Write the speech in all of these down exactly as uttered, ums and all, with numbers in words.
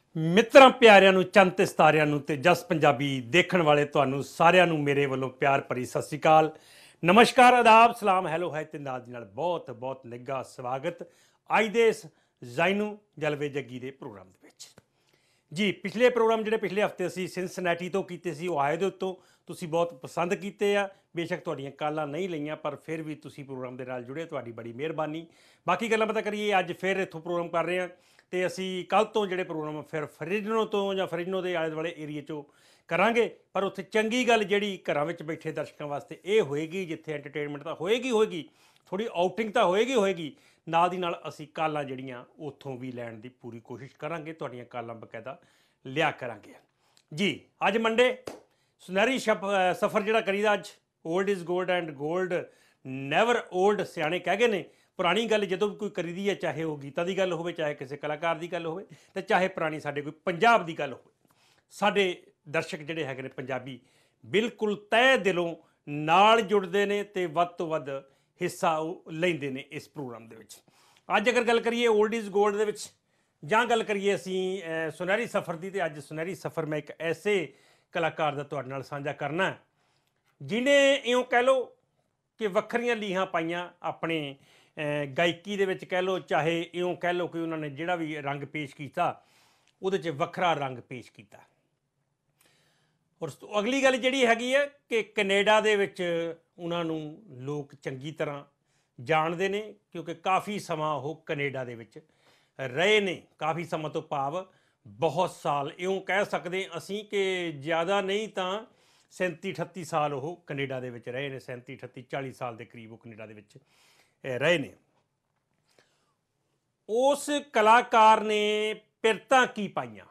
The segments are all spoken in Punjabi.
ਮਿੱਤਰਾਂ ਪਿਆਰਿਆਂ ਨੂੰ ਚੰਨ ਤੇ ਸਿਤਾਰਿਆਂ ਨੂੰ ਤੇ ਜਸ ਪੰਜਾਬੀ ਦੇਖਣ ਵਾਲੇ ਤੁਹਾਨੂੰ ਸਾਰਿਆਂ ਨੂੰ ਮੇਰੇ ਵੱਲੋਂ ਪਿਆਰ ਭਰੀ ਸਤਿ ਸ੍ਰੀ ਅਕਾਲ, ਨਮਸਕਾਰ, ਆਦਾਬ, ਸਲਾਮ, ਹੈਲੋ ਹੈ ਤੇ ਨਾਲ ਦੀ ਨਾਲ ਬਹੁਤ ਬਹੁਤ ਨਿੱਘਾ ਸਵਾਗਤ ਅੱਜ ਦੇ ਇਸ ਜ਼ਾਈਨੂ ਜਲਵੇ ਜੱਗੀ ਦੇ ਪ੍ਰੋਗਰਾਮ ਦੇ ਵਿੱਚ। ਜੀ ਪਿਛਲੇ ਪ੍ਰੋਗਰਾਮ ਜਿਹੜੇ ਪਿਛਲੇ ਹਫਤੇ ਅਸੀਂ ਸਿਨਸਨੈਟੀ ਤੋਂ ਕੀਤੇ ਸੀ, ਉਹ ਆਏ ਦੇ ਉੱਤੋਂ ਤੁਸੀਂ ਬਹੁਤ ਪਸੰਦ ਕੀਤੇ ਆ। ਬੇਸ਼ੱਕ ਤੁਹਾਡੀਆਂ ਕਾਲਾਂ ਨਹੀਂ ਲਈਆਂ, ਪਰ ਫਿਰ ਵੀ ਤੁਸੀਂ ਪ੍ਰੋਗਰਾਮ ਦੇ ਨਾਲ ਜੁੜੇ, ਤੁਹਾਡੀ ਬੜੀ ਮਿਹਰਬਾਨੀ। ਬਾਕੀ ਗੱਲਾਂ ਪਤਾ ਕਰੀਏ, ਅੱਜ ਫਿਰ ਇੱਥੋਂ ਪ੍ਰੋਗਰਾਮ ਕਰ ਰਹੇ ਹਾਂ ਤੇ ਅਸੀਂ ਕੱਲ੍ਹ ਤੋਂ ਜਿਹੜੇ ਪ੍ਰੋਗਰਾਮ ਫਿਰ ਫਰੀਦਨੋ ਤੋਂ ਜਾਂ ਫਰੀਦਨੋ ਦੇ ਆਲੇ ਦੁਆਲੇ ਏਰੀਏ 'ਚੋਂ ਕਰਾਂਗੇ। ਪਰ ਉੱਥੇ ਚੰਗੀ ਗੱਲ ਜਿਹੜੀ ਘਰਾਂ ਵਿੱਚ ਬੈਠੇ ਦਰਸ਼ਕਾਂ ਵਾਸਤੇ ਇਹ ਹੋਏਗੀ, ਜਿੱਥੇ ਐਂਟਰਟੇਨਮੈਂਟ ਤਾਂ ਹੋਏਗੀ ਹੋਏਗੀ ਥੋੜ੍ਹੀ ਆਊਟਿੰਗ ਤਾਂ ਹੋਏਗੀ ਹੋਏਗੀ ਨਾਲ ਦੀ ਨਾਲ ਅਸੀਂ ਕਾਲਾਂ ਜਿਹੜੀਆਂ ਉੱਥੋਂ ਵੀ ਲੈਣ ਦੀ ਪੂਰੀ ਕੋਸ਼ਿਸ਼ ਕਰਾਂਗੇ, ਤੁਹਾਡੀਆਂ ਕਾਲਾਂ ਬਕਾਇਦਾ ਲਿਆ ਕਰਾਂਗੇ। ਜੀ ਅੱਜ ਮੰਡੇ ਸੁਨਹਿਰੀ ਸ਼ਪ ਸਫ਼ਰ ਜਿਹੜਾ ਕਰੀਦਾ ਅੱਜ, old is gold and gold never old, ਸਿਆਣੇ ਕਹਿ ਗਏ ਨੇ। ਪੁਰਾਣੀ ਗੱਲ ਜਦੋਂ ਵੀ ਕੋਈ ਕਰੀਦੀ ਹੈ, ਚਾਹੇ ਉਹ ਗੀਤਾਂ ਦੀ ਗੱਲ ਹੋਵੇ, ਚਾਹੇ ਕਿਸੇ ਕਲਾਕਾਰ ਦੀ ਗੱਲ ਹੋਵੇ, ਤੇ ਚਾਹੇ ਪੁਰਾਣੀ ਸਾਡੇ ਕੋਈ ਪੰਜਾਬ ਦੀ ਗੱਲ ਹੋਵੇ, ਸਾਡੇ ਦਰਸ਼ਕ ਜਿਹੜੇ ਹੈਗੇ ਨੇ ਪੰਜਾਬੀ ਬਿਲਕੁਲ ਤਹਿ ਦਿਲੋਂ ਨਾਲ ਜੁੜਦੇ ਨੇ ਤੇ ਵੱਧ ਤੋਂ ਵੱਧ ਹਿੱਸਾ ਉਹ ਲੈਂਦੇ ਨੇ ਇਸ ਪ੍ਰੋਗਰਾਮ ਦੇ ਵਿੱਚ। ਅੱਜ ਅਗਰ ਗੱਲ ਕਰੀਏ ਓਲਡ ਇਜ਼ ਗੋਲਡ ਦੇ ਵਿੱਚ, ਜਾਂ ਗੱਲ ਕਰੀਏ ਅਸੀਂ ਸੁਨਹਿਰੀ ਸਫ਼ਰ ਦੀ, ਤੇ ਅੱਜ ਸੁਨਹਿਰੀ ਸਫ਼ਰ ਮੈਂ ਇੱਕ ਐਸੇ ਕਲਾਕਾਰ ਦਾ ਤੁਹਾਡੇ ਨਾਲ ਸਾਂਝਾ ਕਰਨਾ ਜਿਹਨੇ ਇਉਂ ਕਹਿ ਲਓ ਕਿ ਵੱਖਰੀਆਂ ਲੀਹਾਂ ਪਾਈਆਂ ਆਪਣੇ ਗਾਇਕੀ ਦੇ ਵਿੱਚ, ਕਹਿ ਲਓ ਚਾਹੇ ਇਉਂ ਕਹਿ ਲਓ ਕਿ ਉਹਨਾਂ ਨੇ ਜਿਹੜਾ ਵੀ ਰੰਗ ਪੇਸ਼ ਕੀਤਾ ਉਹਦੇ 'ਚ ਵੱਖਰਾ ਰੰਗ ਪੇਸ਼ ਕੀਤਾ। ਔਰ ਅਗਲੀ ਗੱਲ ਜਿਹੜੀ ਹੈਗੀ ਹੈ ਕਿ ਕੈਨੇਡਾ ਦੇ ਵਿੱਚ ਉਹਨਾਂ ਨੂੰ ਲੋਕ ਚੰਗੀ ਤਰ੍ਹਾਂ ਜਾਣਦੇ ਨੇ, ਕਿਉਂਕਿ ਕਾਫੀ ਸਮਾਂ ਉਹ ਕੈਨੇਡਾ ਦੇ ਵਿੱਚ ਰਹੇ ਨੇ। ਕਾਫੀ ਸਮਾਂ ਤੋਂ ਭਾਵ ਬਹੁਤ ਸਾਲ, ਇਉਂ ਕਹਿ ਸਕਦੇ ਅਸੀਂ ਕਿ ਜ਼ਿਆਦਾ ਨਹੀਂ ਤਾਂ ਸੈਂਤੀ ਅਠੱਤੀ ਸਾਲ ਉਹ ਕੈਨੇਡਾ ਦੇ ਵਿੱਚ ਰਹੇ ਨੇ। ਸੈਂਤੀ ਅਠੱਤੀ ਚਾਲੀ ਸਾਲ ਦੇ ਕਰੀਬ ਉਹ ਕੈਨੇਡਾ ਦੇ ਵਿੱਚ ਰਹੇ ਨੇ। ਉਸ ਕਲਾਕਾਰ ਨੇ ਪਿਰਤਾਂ ਕੀ ਪਾਈਆਂ?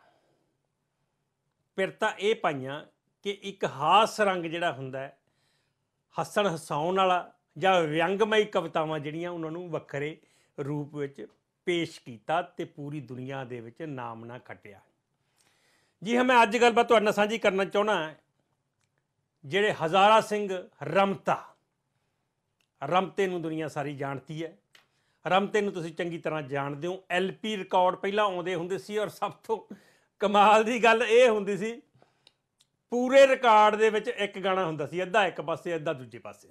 ਪਿਰਤਾਂ ਇਹ ਪਾਈਆਂ ਕਿ ਇੱਕ ਹਾਸ ਰੰਗ ਜਿਹੜਾ ਹੁੰਦਾ ਹੈ, ਹੱਸਣ ਹਸਾਉਣ ਵਾਲਾ ਜਾਂ ਵਿਅੰਗਮਈ ਕਵਿਤਾਵਾਂ ਜਿਹੜੀਆਂ, ਉਹਨਾਂ ਨੂੰ ਵੱਖਰੇ ਰੂਪ ਵਿੱਚ ਪੇਸ਼ ਕੀਤਾ ਤੇ ਪੂਰੀ ਦੁਨੀਆ ਦੇ ਵਿੱਚ ਨਾਮ ਨਾ ਖੱਟਿਆ। ਜੀ ਹਾਂ, ਮੈਂ ਅੱਜ ਗੱਲਬਾਤ ਤੁਹਾਡੇ ਨਾਲ ਸਾਂਝੀ ਕਰਨਾ ਚਾਹੁੰਦਾ ਜਿਹੜੇ ਹਜ਼ਾਰਾ ਸਿੰਘ ਰਮਤਾ। ਰਮਤੇ ਨੂੰ ਦੁਨੀਆ ਸਾਰੀ ਜਾਣਦੀ ਹੈ। ਰਮਤੇ ਨੂੰ ਤੁਸੀਂ ਚੰਗੀ ਤਰ੍ਹਾਂ ਜਾਣਦੇ ਹੋ। ਐਲ ਪੀ ਰਿਕਾਰਡ ਪਹਿਲਾਂ ਆਉਂਦੇ ਹੁੰਦੇ ਸੀ, ਔਰ ਸਭ ਤੋਂ ਕਮਾਲ ਦੀ ਗੱਲ ਇਹ ਹੁੰਦੀ ਸੀ, ਪੂਰੇ ਰਿਕਾਰਡ ਦੇ ਵਿੱਚ ਇੱਕ ਗਾਣਾ ਹੁੰਦਾ ਸੀ, ਅੱਧਾ ਇੱਕ ਪਾਸੇ ਅੱਧਾ ਦੂਜੇ ਪਾਸੇ।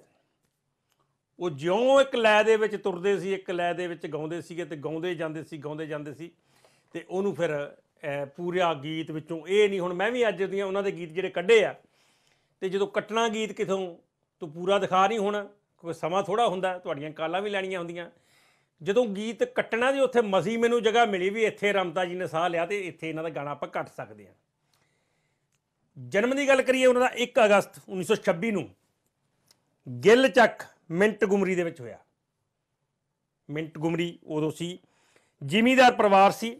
ਉਹ ਜਿਉਂ ਇੱਕ ਲੈਅ ਦੇ ਵਿੱਚ ਤੁਰਦੇ ਸੀ, ਇੱਕ ਲੈਅ ਦੇ ਵਿੱਚ ਗਾਉਂਦੇ ਸੀਗੇ ਤੇ ਗਾਉਂਦੇ ਜਾਂਦੇ ਸੀ ਗਾਉਂਦੇ ਜਾਂਦੇ ਸੀ ਤੇ ਉਹਨੂੰ ਫਿਰ ਪੂਰਾ ਗੀਤ ਵਿੱਚੋਂ ਇਹ ਨਹੀਂ, ਹੁਣ ਮੈਂ ਵੀ ਅੱਜ ਦੀਆਂ ਉਹਨਾਂ ਦੇ ਗੀਤ ਜਿਹੜੇ ਕੱਢੇ ਆ, ਤੇ ਜਦੋਂ ਕੱਟਣਾ ਗੀਤ ਕਿਥੋਂ ਤੂੰ ਪੂਰਾ ਦਿਖਾ ਨਹੀਂ ਹੋਣਾ, ਕੋਈ ਸਮਾਂ ਥੋੜ੍ਹਾ ਹੁੰਦਾ, ਤੁਹਾਡੀਆਂ ਕਾਲਾਂ ਵੀ ਲੈਣੀਆਂ ਹੁੰਦੀਆਂ। ਜਦੋਂ ਗੀਤ ਕੱਟਣਾ ਜੀ, ਉੱਥੇ ਮਸੀ ਮੈਨੂੰ ਜਗ੍ਹਾ ਮਿਲੀ ਵੀ ਇੱਥੇ ਰਮਤਾ ਜੀ ਨੇ ਸਾਹ ਲਿਆ ਤੇ ਇੱਥੇ ਇਹਨਾਂ ਦਾ ਗਾਣਾ ਆਪਾਂ ਕੱਟ ਸਕਦੇ ਹਾਂ। ਜਨਮ ਦੀ ਗੱਲ ਕਰੀਏ ਉਹਨਾਂ ਦਾ ਇੱਕ ਅਗਸਤ ਉੱਨੀ ਸੌ ਛੱਬੀ ਨੂੰ ਗਿੱਲ ਚੱਕ ਮਿੰਟ ਗੁਮਰੀ ਦੇ ਵਿੱਚ ਹੋਇਆ। ਮਿੰਟ ਗੁਮਰੀ ਉਦੋਂ ਸੀ, ਜ਼ਿਮੀਂਦਾਰ ਪਰਿਵਾਰ ਸੀ,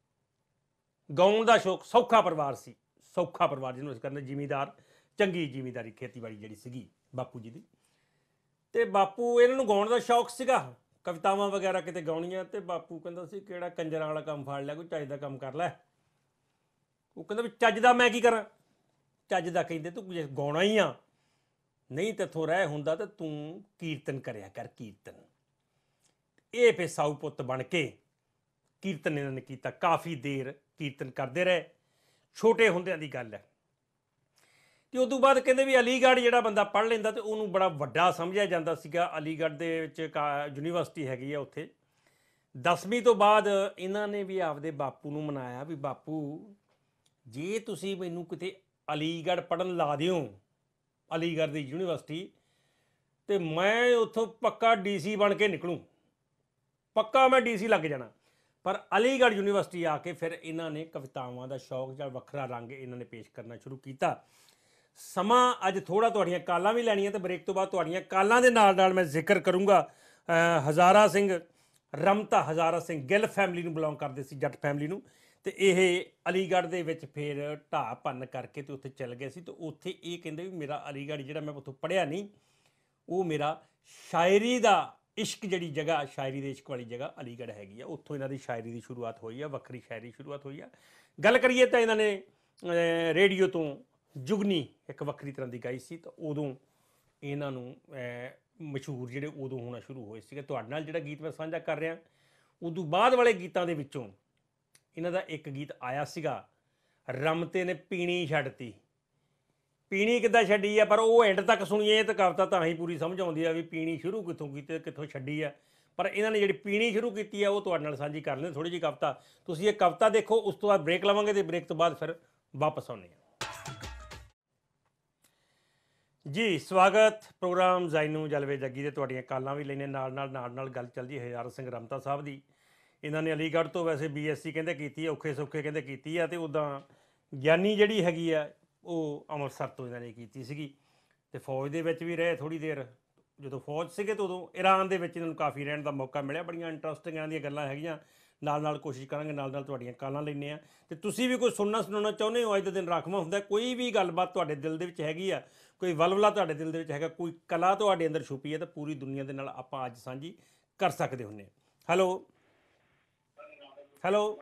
ਗਾਉਣ ਦਾ ਸ਼ੌਕ, ਸੌਖਾ ਪਰਿਵਾਰ ਸੀ, ਸੌਖਾ ਪਰਿਵਾਰ ਜਿਹਨੂੰ ਅਸੀਂ ਕਹਿੰਦੇ ਜ਼ਿਮੀਂਦਾਰ, ਚੰਗੀ ਜ਼ਿਮੀਂਦਾਰੀ ਖੇਤੀਬਾੜੀ ਜਿਹੜੀ ਸੀਗੀ ਬਾਪੂ ਜੀ ਦੀ। ਤੇ ਬਾਪੂ ਇਹਨਾਂ ਨੂੰ ਗਾਉਣ ਦਾ ਸ਼ੌਕ ਸੀਗਾ, ਕਵਿਤਾਵਾਂ ਵਗੈਰਾ ਕਿਤੇ ਗਾਉਣੀਆਂ, ਤੇ ਬਾਪੂ ਕਹਿੰਦਾ ਸੀ ਕਿਹੜਾ ਕੰਜਰਾਂ ਵਾਲਾ ਕੰਮ ਫੜ ਲਿਆ, ਕੋਈ ਚੱਜ ਦਾ ਕੰਮ ਕਰ ਲੈ। ਉਹ ਕਹਿੰਦਾ ਵੀ ਚੱਜ ਦਾ ਮੈਂ ਕੀ ਕਰਾਂ? ਚੱਜ ਦਾ ਕਹਿੰਦੇ ਤੂੰ ਜੇ ਗਾਉਣਾ ਹੀ ਆ, ਨਹੀਂ ਤੇਥੋਂ ਰਹਿ ਹੁੰਦਾ ਤਾਂ ਤੂੰ ਕੀਰਤਨ ਕਰਿਆ ਕਰ, ਕੀਰਤਨ। ਇਹ ਫਿਰ ਸਾਊ ਪੁੱਤ ਬਣ ਕੇ ਕੀਰਤਨ ਇਹਨਾਂ ਨੇ ਕੀਤਾ, ਕਾਫੀ ਦੇਰ ਕੀਰਤਨ ਕਰਦੇ ਰਹੇ। ਛੋਟੇ ਹੁੰਦਿਆਂ ਦੀ ਗੱਲ ਹੈ। ਤੇ ਉਦੋਂ ਬਾਅਦ ਕਹਿੰਦੇ ਵੀ ਅਲੀਗੜ੍ਹ ਜਿਹੜਾ ਬੰਦਾ ਪੜ੍ਹ ਲੈਂਦਾ ਤੇ ਉਹਨੂੰ ਬੜਾ ਵੱਡਾ ਸਮਝਿਆ ਜਾਂਦਾ ਸੀਗਾ। ਅਲੀਗੜ੍ਹ ਦੇ ਵਿੱਚ ਯੂਨੀਵਰਸਿਟੀ ਹੈਗੀ ਆ, ਉੱਥੇ ਦਸਵੀਂ ਤੋਂ ਬਾਅਦ ਇਹਨਾਂ ਨੇ ਵੀ ਆਪਦੇ ਬਾਪੂ ਨੂੰ ਮਨਾਇਆ ਵੀ ਬਾਪੂ ਜੇ ਤੁਸੀਂ ਮੈਨੂੰ ਕਿਤੇ ਅਲੀਗੜ੍ਹ ਪੜ੍ਹਨ ਲਾ ਦਿਓ, ਅਲੀਗੜ੍ਹ ਦੀ ਯੂਨੀਵਰਸਿਟੀ, ਤੇ ਮੈਂ ਉੱਥੋਂ ਪੱਕਾ ਡੀ ਸੀ ਬਣ ਕੇ ਨਿਕਲੂੰ, ਪੱਕਾ ਮੈਂ ਡੀ ਸੀ ਲੱਗ ਜਾਣਾ। ਪਰ ਅਲੀਗੜ੍ਹ ਯੂਨੀਵਰਸਿਟੀ ਆ ਕੇ ਫਿਰ ਇਹਨਾਂ ਨੇ ਕਵਿਤਾਵਾਂ ਦਾ ਸ਼ੌਕ ਜਾਂ ਵੱਖਰਾ ਰੰਗ ਇਹਨਾਂ ਨੇ ਪੇਸ਼ ਕਰਨਾ ਸ਼ੁਰੂ ਕੀਤਾ। ਸਮਾਂ ਅੱਜ ਥੋੜ੍ਹਾ ਤੁਹਾਡੀਆਂ ਕਾਲਾਂ ਵੀ ਲੈਣੀਆਂ, ਤੇ ਬ੍ਰੇਕ ਤੋਂ ਬਾਅਦ ਤੁਹਾਡੀਆਂ ਕਾਲਾਂ ਦੇ ਨਾਲ ਨਾਲ ਮੈਂ ਜ਼ਿਕਰ ਕਰੂੰਗਾ ਹਜ਼ਾਰਾ ਸਿੰਘ ਰਮਤਾ। ਹਜ਼ਾਰਾ ਸਿੰਘ ਗਿੱਲ ਫੈਮਿਲੀ ਨੂੰ ਬਿਲੋਂਗ ਕਰਦੇ ਸੀ, ਜੱਟ ਫੈਮਿਲੀ ਨੂੰ, ਤੇ ਇਹ ਅਲੀਗੜ੍ਹ ਦੇ ਵਿੱਚ ਫਿਰ ਢਾਹ ਭੰਨ ਕਰਕੇ ਤੇ ਉੱਥੇ ਚੱਲ ਗਏ ਸੀ। ਤੇ ਉੱਥੇ ਇਹ ਕਹਿੰਦੇ ਵੀ ਮੇਰਾ ਅਲੀਗੜ੍ਹ ਜਿਹੜਾ ਮੈਂ ਉੱਥੋਂ ਪੜ੍ਹਿਆ ਨਹੀਂ, ਉਹ ਮੇਰਾ ਸ਼ਾਇਰੀ ਦਾ ਇਸ਼ਕ ਜਿਹੜੀ ਜਗ੍ਹਾ, ਸ਼ਾਇਰੀ ਦੇ ਇਸ਼ਕ ਵਾਲੀ ਜਗ੍ਹਾ ਅਲੀਗੜ੍ਹ ਹੈਗੀ ਆ, ਉੱਥੋਂ ਇਹਨਾਂ ਦੀ ਸ਼ਾਇਰੀ ਦੀ ਸ਼ੁਰੂਆਤ ਹੋਈ ਆ, ਵੱਖਰੀ ਸ਼ਾਇਰੀ ਸ਼ੁਰੂਆਤ ਹੋਈ ਆ। ਗੱਲ ਕਰੀਏ ਤਾਂ ਇਹਨਾਂ ਨੇ ਰੇਡੀਓ ਤੋਂ ਜੁਗਨੀ ਇੱਕ ਵੱਖਰੀ ਤਰ੍ਹਾਂ ਦੀ ਗਾਈ ਸੀ, ਤਾਂ ਉਦੋਂ ਇਹਨਾਂ ਨੂੰ ਮਸ਼ਹੂਰ ਜਿਹੜੇ ਉਦੋਂ ਹੋਣਾ ਸ਼ੁਰੂ ਹੋਏ ਸੀਗੇ। ਤੁਹਾਡੇ ਨਾਲ ਜਿਹੜਾ ਗੀਤ ਮੈਂ ਸਾਂਝਾ ਕਰ ਰਿਹਾ, ਉਦੋਂ ਬਾਅਦ ਵਾਲੇ ਗੀਤਾਂ ਦੇ ਵਿੱਚੋਂ ਇਹਨਾਂ ਦਾ ਇੱਕ ਗੀਤ ਆਇਆ ਸੀਗਾ, ਰਮਤੇ ਨੇ ਪੀਣੀ ਛੱਡਤੀ। ਪੀਣੀ ਕਿੱਦਾਂ ਛੱਡੀ ਆ, ਪਰ ਉਹ ਐਂਡ ਤੱਕ ਸੁਣੀਏ ਤਾਂ ਕਵਿਤਾ ਤਾਂ ਹੀ ਪੂਰੀ ਸਮਝ ਆਉਂਦੀ ਆ ਵੀ ਪੀਣੀ ਸ਼ੁਰੂ ਕਿੱਥੋਂ ਕੀਤੀ ਕਿੱਥੋਂ ਛੱਡੀ ਆ। ਪਰ ਇਹਨਾਂ ਨੇ ਜਿਹੜੀ ਪੀਣੀ ਸ਼ੁਰੂ ਕੀਤੀ ਆ ਉਹ ਤੁਹਾਡੇ ਨਾਲ ਸਾਂਝੀ ਕਰ ਲੈਂਦੇ ਥੋੜ੍ਹੀ ਜਿਹੀ ਕਵਿਤਾ। ਤੁਸੀਂ ਇਹ ਕਵਿਤਾ ਦੇਖੋ, ਉਸ ਤੋਂ ਬਾਅਦ ਬ੍ਰੇਕ ਲਵਾਂਗੇ ਤੇ ਬ੍ਰੇਕ ਤੋਂ ਬਾਅਦ ਫਿਰ ਵਾਪਸ ਆਉਂਦੇ ਹਾਂ ਜੀ। ਸਵਾਗਤ ਪ੍ਰੋਗਰਾਮ ਜ਼ਾਈਨੂ ਜਲਵੇ ਜੱਗੀ ਦੇ। ਤੁਹਾਡੀਆਂ ਕਾਲਾਂ ਵੀ ਲੈਣੇ ਨਾਲ ਨਾਲ ਨਾਲ ਨਾਲ ਗੱਲ ਚੱਲਦੀ ਹਜ਼ਾਰ ਸਿੰਘ ਰਮਤਾ ਸਾਹਿਬ ਦੀ। ਇਹਨਾਂ ਨੇ ਅਲੀਗੜ੍ਹ ਤੋਂ ਵੈਸੇ ਬੀ ਐਸ ਸੀ ਕਹਿੰਦੇ ਕੀਤੀ ਆ, ਔਖੇ ਸੌਖੇ ਕਹਿੰਦੇ ਕੀਤੀ ਆ, ਅਤੇ ਉੱਦਾਂ ਗਿਆਨੀ ਜਿਹੜੀ ਹੈਗੀ ਆ ਉਹ ਅੰਮ੍ਰਿਤਸਰ ਤੋਂ ਇਹਨਾਂ ਨੇ ਕੀਤੀ ਸੀਗੀ, ਅਤੇ ਫੌਜ ਦੇ ਵਿੱਚ ਵੀ ਰਹੇ ਥੋੜ੍ਹੀ ਦੇਰ। ਜਦੋਂ ਫੌਜ ਸੀਗੇ ਤਾਂ ਉਦੋਂ ਈਰਾਨ ਦੇ ਵਿੱਚ ਇਹਨਾਂ ਨੂੰ ਕਾਫੀ ਰਹਿਣ ਦਾ ਮੌਕਾ ਮਿਲਿਆ। ਬੜੀਆਂ ਇੰਟਰਸਟਿੰਗ ਇਹਨਾਂ ਦੀਆਂ ਗੱਲਾਂ ਹੈਗੀਆਂ, ਨਾਲ ਨਾਲ ਕੋਸ਼ਿਸ਼ ਕਰਾਂਗੇ, ਨਾਲ ਨਾਲ ਤੁਹਾਡੀਆਂ ਕਾਲਾਂ ਲੈਂਦੇ ਹਾਂ। ਅਤੇ ਤੁਸੀਂ ਵੀ ਕੋਈ ਸੁਣਨਾ ਸੁਣਾਉਣਾ ਚਾਹੁੰਦੇ ਹੋ, ਅੱਜ ਦੇ ਦਿਨ ਰਾਖਵਾਂ ਹੁੰਦਾ, ਕੋਈ ਵੀ ਗੱਲਬਾਤ ਤੁਹਾਡੇ ਦਿਲ ਦੇ ਵਿੱਚ ਹੈਗੀ ਆ, ਕੋਈ ਵਲਵਲਾ ਤੁਹਾਡੇ ਦਿਲ ਦੇ ਵਿੱਚ ਹੈਗਾ, ਕੋਈ ਕਲਾ ਤੁਹਾਡੇ ਅੰਦਰ ਛੁਪੀ ਹੈ, ਤਾਂ ਪੂਰੀ ਦੁਨੀਆ ਦੇ ਨਾਲ ਆਪਾਂ ਅੱਜ ਸਾਂਝੀ ਕਰ ਸਕਦੇ ਹੁੰਦੇ ਹਾਂ। ਹੈਲੋ ਹੈਲੋ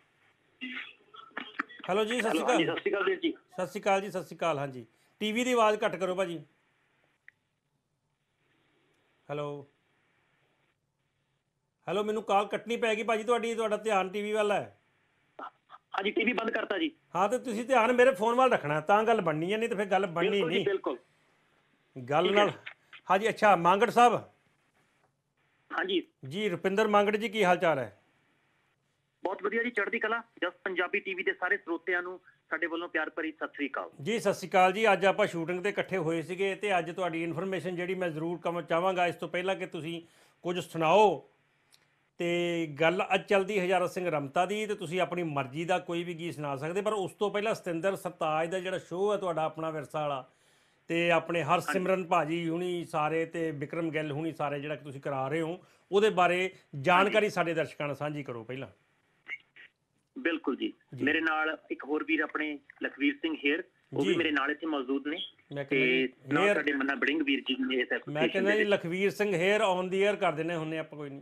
ਹੈਲੋ ਜੀ, ਸਤਿ ਸ਼੍ਰੀ ਅਕਾਲ। ਸਤਿ ਸ਼੍ਰੀ ਅਕਾਲ ਵੀਰ ਜੀ। ਸਤਿ ਸ਼੍ਰੀ ਅਕਾਲ ਜੀ, ਸਤਿ ਸ਼੍ਰੀ ਅਕਾਲ। ਹਾਂਜੀ, ਟੀ ਵੀ ਦੀ ਆਵਾਜ਼ ਘੱਟ ਕਰੋ ਭਾਜੀ। ਹੈਲੋ ਹੈਲੋ ਮੈਨੂੰ ਕਾਲ ਕੱਟਣੀ ਪੈਗੀ ਭਾਜੀ ਤੁਹਾਡੀ, ਤੁਹਾਡਾ ਧਿਆਨ ਟੀ ਵੀ ਵੱਲ ਹੈ। ਹਾਂਜੀ, ਟੀ ਵੀ ਬੰਦ ਕਰਤਾ ਜੀ। ਹਾਂ, ਤੇ ਤੁਸੀਂ ਧਿਆਨ ਮੇਰੇ ਫੋਨ ਵੱਲ ਰੱਖਣਾ, ਤਾਂ ਗੱਲ ਬਣਨੀ ਹੈ, ਨਹੀਂ ਤਾਂ ਫਿਰ ਗੱਲ ਬਣਨੀ ਨਹੀਂ। ਬਿਲਕੁਲ ਗੱਲ ਨਾਲ। ਹਾਂਜੀ, ਅੱਛਾ, ਮਾਂਗੜ ਸਾਹਿਬ। ਹਾਂਜੀ ਜੀ, ਰੁਪਿੰਦਰ ਮਾਂਗੜ ਜੀ, ਕੀ ਹਾਲ ਚਾਲ ਹੈ? ਬਹੁਤ ਵਧੀਆ ਜੀ, ਚੜ੍ਹਦੀ ਕਲਾ। ਜਸ ਪੰਜਾਬੀ ਟੀਵੀ ਦੇ ਸਾਰੇ ਸਰੋਤਿਆਂ ਨੂੰ ਸਾਡੇ ਵੱਲੋਂ ਪਿਆਰ ਭਰੀ ਸਤਿ ਸ੍ਰੀ ਅਕਾਲ ਜੀ। ਸਤਿ ਸ਼੍ਰੀ ਅਕਾਲ ਜੀ। ਅੱਜ ਆਪਾਂ ਸ਼ੂਟਿੰਗ ਤੇ ਇਕੱਠੇ ਹੋਏ ਸੀਗੇ, ਤੇ ਅੱਜ ਤੁਹਾਡੀ ਇਨਫੋਰਮੇਸ਼ਨ ਜਿਹੜੀ ਮੈਂ ਜ਼ਰੂਰ ਕਮ ਚਾਹਾਂਗਾ ਇਸ ਤੋਂ ਪਹਿਲਾਂ ਕਿ ਤੁਸੀਂ ਕੁਝ ਸੁਣਾਓ। ਤੇ ਗੱਲ ਅੱਜ ਚੱਲਦੀ ਹਜ਼ਾਰਾ ਸਿੰਘ ਰਮਤਾ ਦੀ, ਤੇ ਤੁਸੀਂ ਆਪਣੀ ਮਰਜ਼ੀ ਦਾ ਕੋਈ ਵੀ ਗੀਤ ਸੁਣਾ ਸਕਦੇ, ਪਰ ਉਸ ਤੋਂ ਪਹਿਲਾਂ ਸਤਿੰਦਰ ਸਰਤਾਜ ਦਾ ਜਿਹੜਾ ਸ਼ੋਅ ਹੈ ਤੁਹਾਡਾ ਆਪਣਾ ਵਿਰਸਾ ਵਾਲਾ, ਤੇ ਆਪਣੇ ਹਰਸਿਮਰਨ ਭਾਜੀ ਹੁਣੀ ਸਾਰੇ, ਤੇ ਵਿਕਰਮ ਗਿੱਲ ਹੁਣੀ ਸਾਰੇ ਜਿਹੜਾ ਤੁਸੀਂ ਕਰਾ ਰਹੇ ਹੋ, ਉਹਦੇ ਬਾਰੇ ਜਾਣਕਾਰੀ ਸਾਡੇ ਦਰਸ਼ਕਾਂ ਨਾਲ ਸਾਂਝੀ ਕਰੋ ਪਹਿਲਾਂ। ਬਿਲਕੁਲ ਜੀ, ਮੇਰੇ ਨਾਲ ਇੱਕ ਹੋਰ ਵੀਰ ਆਪਣੇ ਲਖਵੀਰ ਸਿੰਘ ਹੇਰ, ਉਹ ਵੀ ਮੇਰੇ ਨਾਲ ਇੱਥੇ ਮੌਜੂਦ ਨੇ, ਤੇ ਨਾਲ ਸਾਡੇ ਮੰਨਾ ਬੜਿੰਗ ਵੀਰ ਜੀ ਨੇ। ਮੈਂ ਕਹਿੰਦਾ ਜੀ Lakhvir Singh Her on the air ਕਰ ਦਿੰਦੇ ਹੁੰਦੇ ਆਪਾਂ, ਕੋਈ ਨਹੀਂ।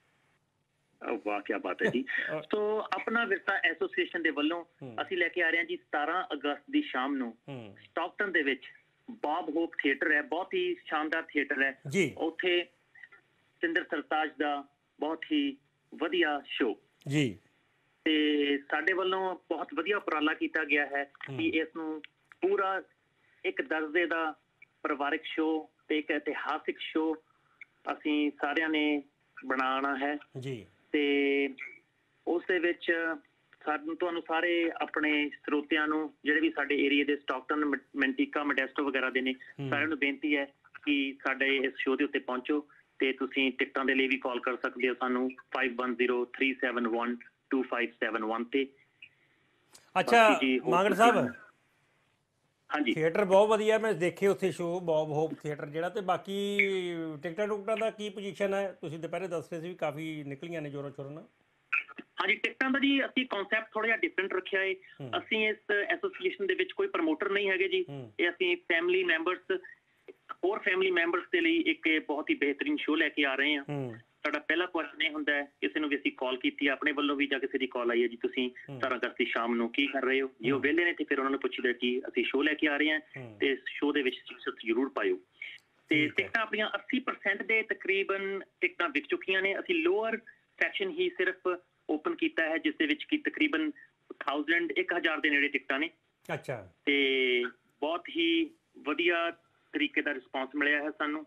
ਵਾਹ, ਕੀ ਬਾਤ ਹੈ ਜੀ। ਸੋ ਆਪਣਾ ਵਿਰਸਾ ਐਸੋਸੀਏਸ਼ਨ ਦੇ ਵੱਲੋਂ ਅਸੀਂ ਲੈ ਕੇ ਆ ਰਹੇ ਹਾਂ ਜੀ ਸਤਾਰਾਂ ਅਗਸਤ ਦੀ ਸ਼ਾਮ ਨੂੰ ਸਟਾਕਟਨ ਦੇ ਵਿੱਚ ਬੌਬ ਹੋਪ ਥੀਏਟਰ ਹੈ, ਬਹੁਤ ਹੀ ਸ਼ਾਨਦਾਰ ਥੀਏਟਰ ਹੈ ਜੀ। ਉੱਥੇ ਸਤਿੰਦਰ ਸਰਤਾਜ ਦਾ ਬਹੁਤ ਹੀ ਵਧੀਆ ਸ਼ੋਅ ਜੀ, ਤੇ ਸਾਡੇ ਵੱਲੋਂ ਬਹੁਤ ਵਧੀਆ ਉਪਰਾਲਾ ਕੀਤਾ ਗਿਆ ਹੈ ਕਿ ਇਸ ਨੂੰ ਪੂਰਾ ਇੱਕ ਦਰਜੇ ਦਾ ਪਰਿਵਾਰਿਕ ਸ਼ੋਅ ਤੇ ਇੱਕ ਇਤਿਹਾਸਿਕ ਸ਼ੋਅ ਅਸੀਂ ਸਾਰਿਆਂ ਨੇ ਬਣਾਉਣਾ ਹੈ ਜੀ। ਤੇ ਉਸ ਦੇ ਵਿੱਚ ਸਾਨੂੰ ਤੁਹਾਨੂੰ ਸਾਰੇ ਆਪਣੇ ਸਰੋਤਿਆਂ ਨੂੰ ਜਿਹੜੇ ਵੀ ਸਾਡੇ ਏਰੀਏ ਦੇ ਸਟਾਕਟਨ, ਮੈਂਟੀਕਾ, ਮੋਡੈਸਟੋ ਵਗੈਰਾ ਦੇ ਨੇ, ਸਾਰਿਆਂ ਨੂੰ ਬੇਨਤੀ ਹੈ ਕਿ ਸਾਡੇ ਇਸ ਸ਼ੋਅ ਦੇ ਉੱਤੇ ਪਹੁੰਚੋ, ਤੇ ਤੁਸੀਂ ਟਿਕਟਾਂ ਦੇ ਲਈ ਵੀ ਕਾਲ ਕਰ ਸਕਦੇ ਹੋ ਸਾਨੂੰ five one zero three seven one two five seven one ਤੇ। ਅੱਛਾ ਮਾਂਗੜ ਸਾਹਿਬ, ਹਾਂਜੀ, ਥੀਏਟਰ ਬਹੁਤ ਵਧੀਆ, ਮੈਂ ਦੇਖੇ ਉੱਥੇ ਸ਼ੋਅ ਬੌਬ ਹੋਪ ਥੀਏਟਰ ਜਿਹੜਾ, ਤੇ ਬਾਕੀ ਟਿਕਟਾਂ ਟੁਕਟਾਂ ਦਾ ਕੀ ਪੋਜੀਸ਼ਨ ਹੈ? ਤੁਸੀਂ ਦੁਪਹਿਰੇ ਦੱਸ ਰਹੇ ਸੀ ਵੀ ਕਾਫੀ ਨਿਕਲੀਆਂ ਨੇ ਜ਼ੋਰਾਂ ਸ਼ੋਰਾਂ ਨਾਲ। ਹਾਂਜੀ, ਟਿਕਟਾਂ ਦਾ ਜੀ ਅਸੀਂ ਕਨਸੈਪਟ ਥੋੜਾ ਜਿਹਾ ਡਿਫਰੈਂਟ ਰੱਖਿਆ ਹੈ। ਅਸੀਂ ਇਸ ਐਸੋਸੀਏਸ਼ਨ ਦੇ ਵਿੱਚ ਕੋਈ ਪ੍ਰਮੋਟਰ ਨਹੀਂ ਹੈਗੇ ਜੀ, ਇਹ ਅਸੀਂ ਫੈਮਿਲੀ ਮੈਂਬਰਸ, ਹੋਰ ਫੈਮਿਲੀ ਮੈਂਬਰਸ ਦੇ ਲਈ ਇੱਕ ਬਹੁਤ ਹੀ ਬਿਹਤਰੀਨ ਸ਼ੋਅ ਲੈ ਕੇ ਆ ਰਹੇ ਹਾਂ। ਸਾਡਾ ਪਹਿਲਾ ਕੁਐਸਚਨ ਇਹ ਹੁੰਦਾ ਹੈ, ਕਿਸੇ ਨੂੰ ਵੀ ਅਸੀਂ ਕਾਲ ਕੀਤੀ ਹੈ ਆਪਣੇ ਵੱਲੋਂ ਵੀ ਜਾਂ ਕਿਸੇ ਦੀ ਕਾਲ ਆਈ ਹੈ ਜੀ, ਤੁਸੀਂ ਸਤਾਰਾਂ ਅਗਸਤ ਦੀ ਸ਼ਾਮ ਨੂੰ ਕੀ ਕਰ ਰਹੇ ਹੋ? ਜੇ ਉਹ ਵਿਹਲੇ ਨੇ ਤੇ ਫਿਰ ਉਹਨਾਂ ਨੂੰ ਪੁੱਛੀਦਾ ਕਿ ਅਸੀਂ ਸ਼ੋਅ ਲੈ ਕੇ ਆ ਰਹੇ ਹਾਂ, ਤੇ ਸ਼ੋਅ ਦੇ ਵਿੱਚ ਜ਼ਰੂਰ ਪਾਇਓ। ਤੇ ਟਿਕਟਾਂ ਆਪਣੀਆਂ ਅੱਸੀ ਪਰਸੈਂਟ ਦੇ ਤਕਰੀਬਨ ਟਿਕਟਾਂ ਵਿਕ ਚੁੱਕੀਆਂ ਨੇ। ਅਸੀਂ ਲੋਅਰ ਸੈਕਸ਼ਨ ਹੀ ਸਿਰਫ ਓਪਨ ਕੀਤਾ ਹੈ, ਜਿਸ ਦੇ ਵਿੱਚ ਕਿ ਤਕਰੀਬਨ ਥਾਊਜ਼ੈਂਡ ਇੱਕ ਹਜ਼ਾਰ ਦੇ ਨੇੜੇ ਟਿਕਟਾਂ ਨੇ। ਅੱਛਾ, ਤੇ ਬਹੁਤ ਹੀ ਵਧੀਆ ਤਰੀਕੇ ਦਾ ਰਿਸਪੌਂਸ ਮਿਲਿਆ ਹੈ ਸਾਨੂੰ।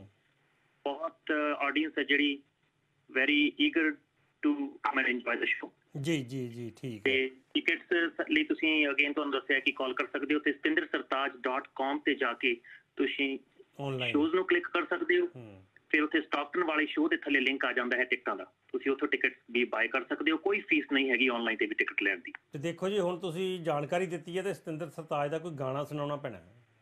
ਬਹੁਤ ਆਡੀਅנס ਹੈ ਜਿਹੜੀ very eager to come and enjoy the show. ਜੀ ਜੀ ਜੀ ਠੀਕ ਹੈ। ਤੇ ਟਿਕਟਸ ਲਈ ਤੁਸੀਂ ਅਗੇਨ ਤੁਹਾਨੂੰ ਦੱਸਿਆ ਕਿ ਕਾਲ ਕਰ ਸਕਦੇ ਹੋ, ਤੇ ਸਤਿੰਦਰ ਸਰਤਾਜ ਡਾਟ ਕਾਮ ਤੇ ਜਾ ਕੇ ਤੁਸੀਂ ਸ਼ੋਜ਼ ਨੂੰ ਕਲਿੱਕ ਕਰ ਸਕਦੇ ਹੋ। ਫਿਰ ਉੱਥੇ ਸਟਾਕਟਨ ਵਾਲੇ ਸ਼ੋਅ ਦੇ ਥੱਲੇ ਲਿੰਕ ਆ ਜਾਂਦਾ ਹੈ ਟਿਕਟਾਂ ਦਾ, ਤੁਸੀਂ ਉੱਥੋਂ ਟਿਕਟ ਵੀ ਬਾਏ ਕਰ ਸਕਦੇ ਹੋ। ਕੋਈ ਫੀਸ ਨਹੀਂ ਹੈਗੀ ਆਨਲਾਈਨ ਤੇ ਵੀ ਟਿਕਟ ਲੈਣ ਦੀ। ਤੇ ਦੇਖੋ ਜੀ, ਹੁਣ ਤੁਸੀਂ ਜਾਣਕਾਰੀ ਦਿੱਤੀ ਹੈ, ਤੇ ਸਤਿੰਦਰ ਸਰਤਾਜ ਦਾ ਕੋਈ ਗਾਣਾ ਸੁਣਾਉਣਾ ਪੈਣਾ।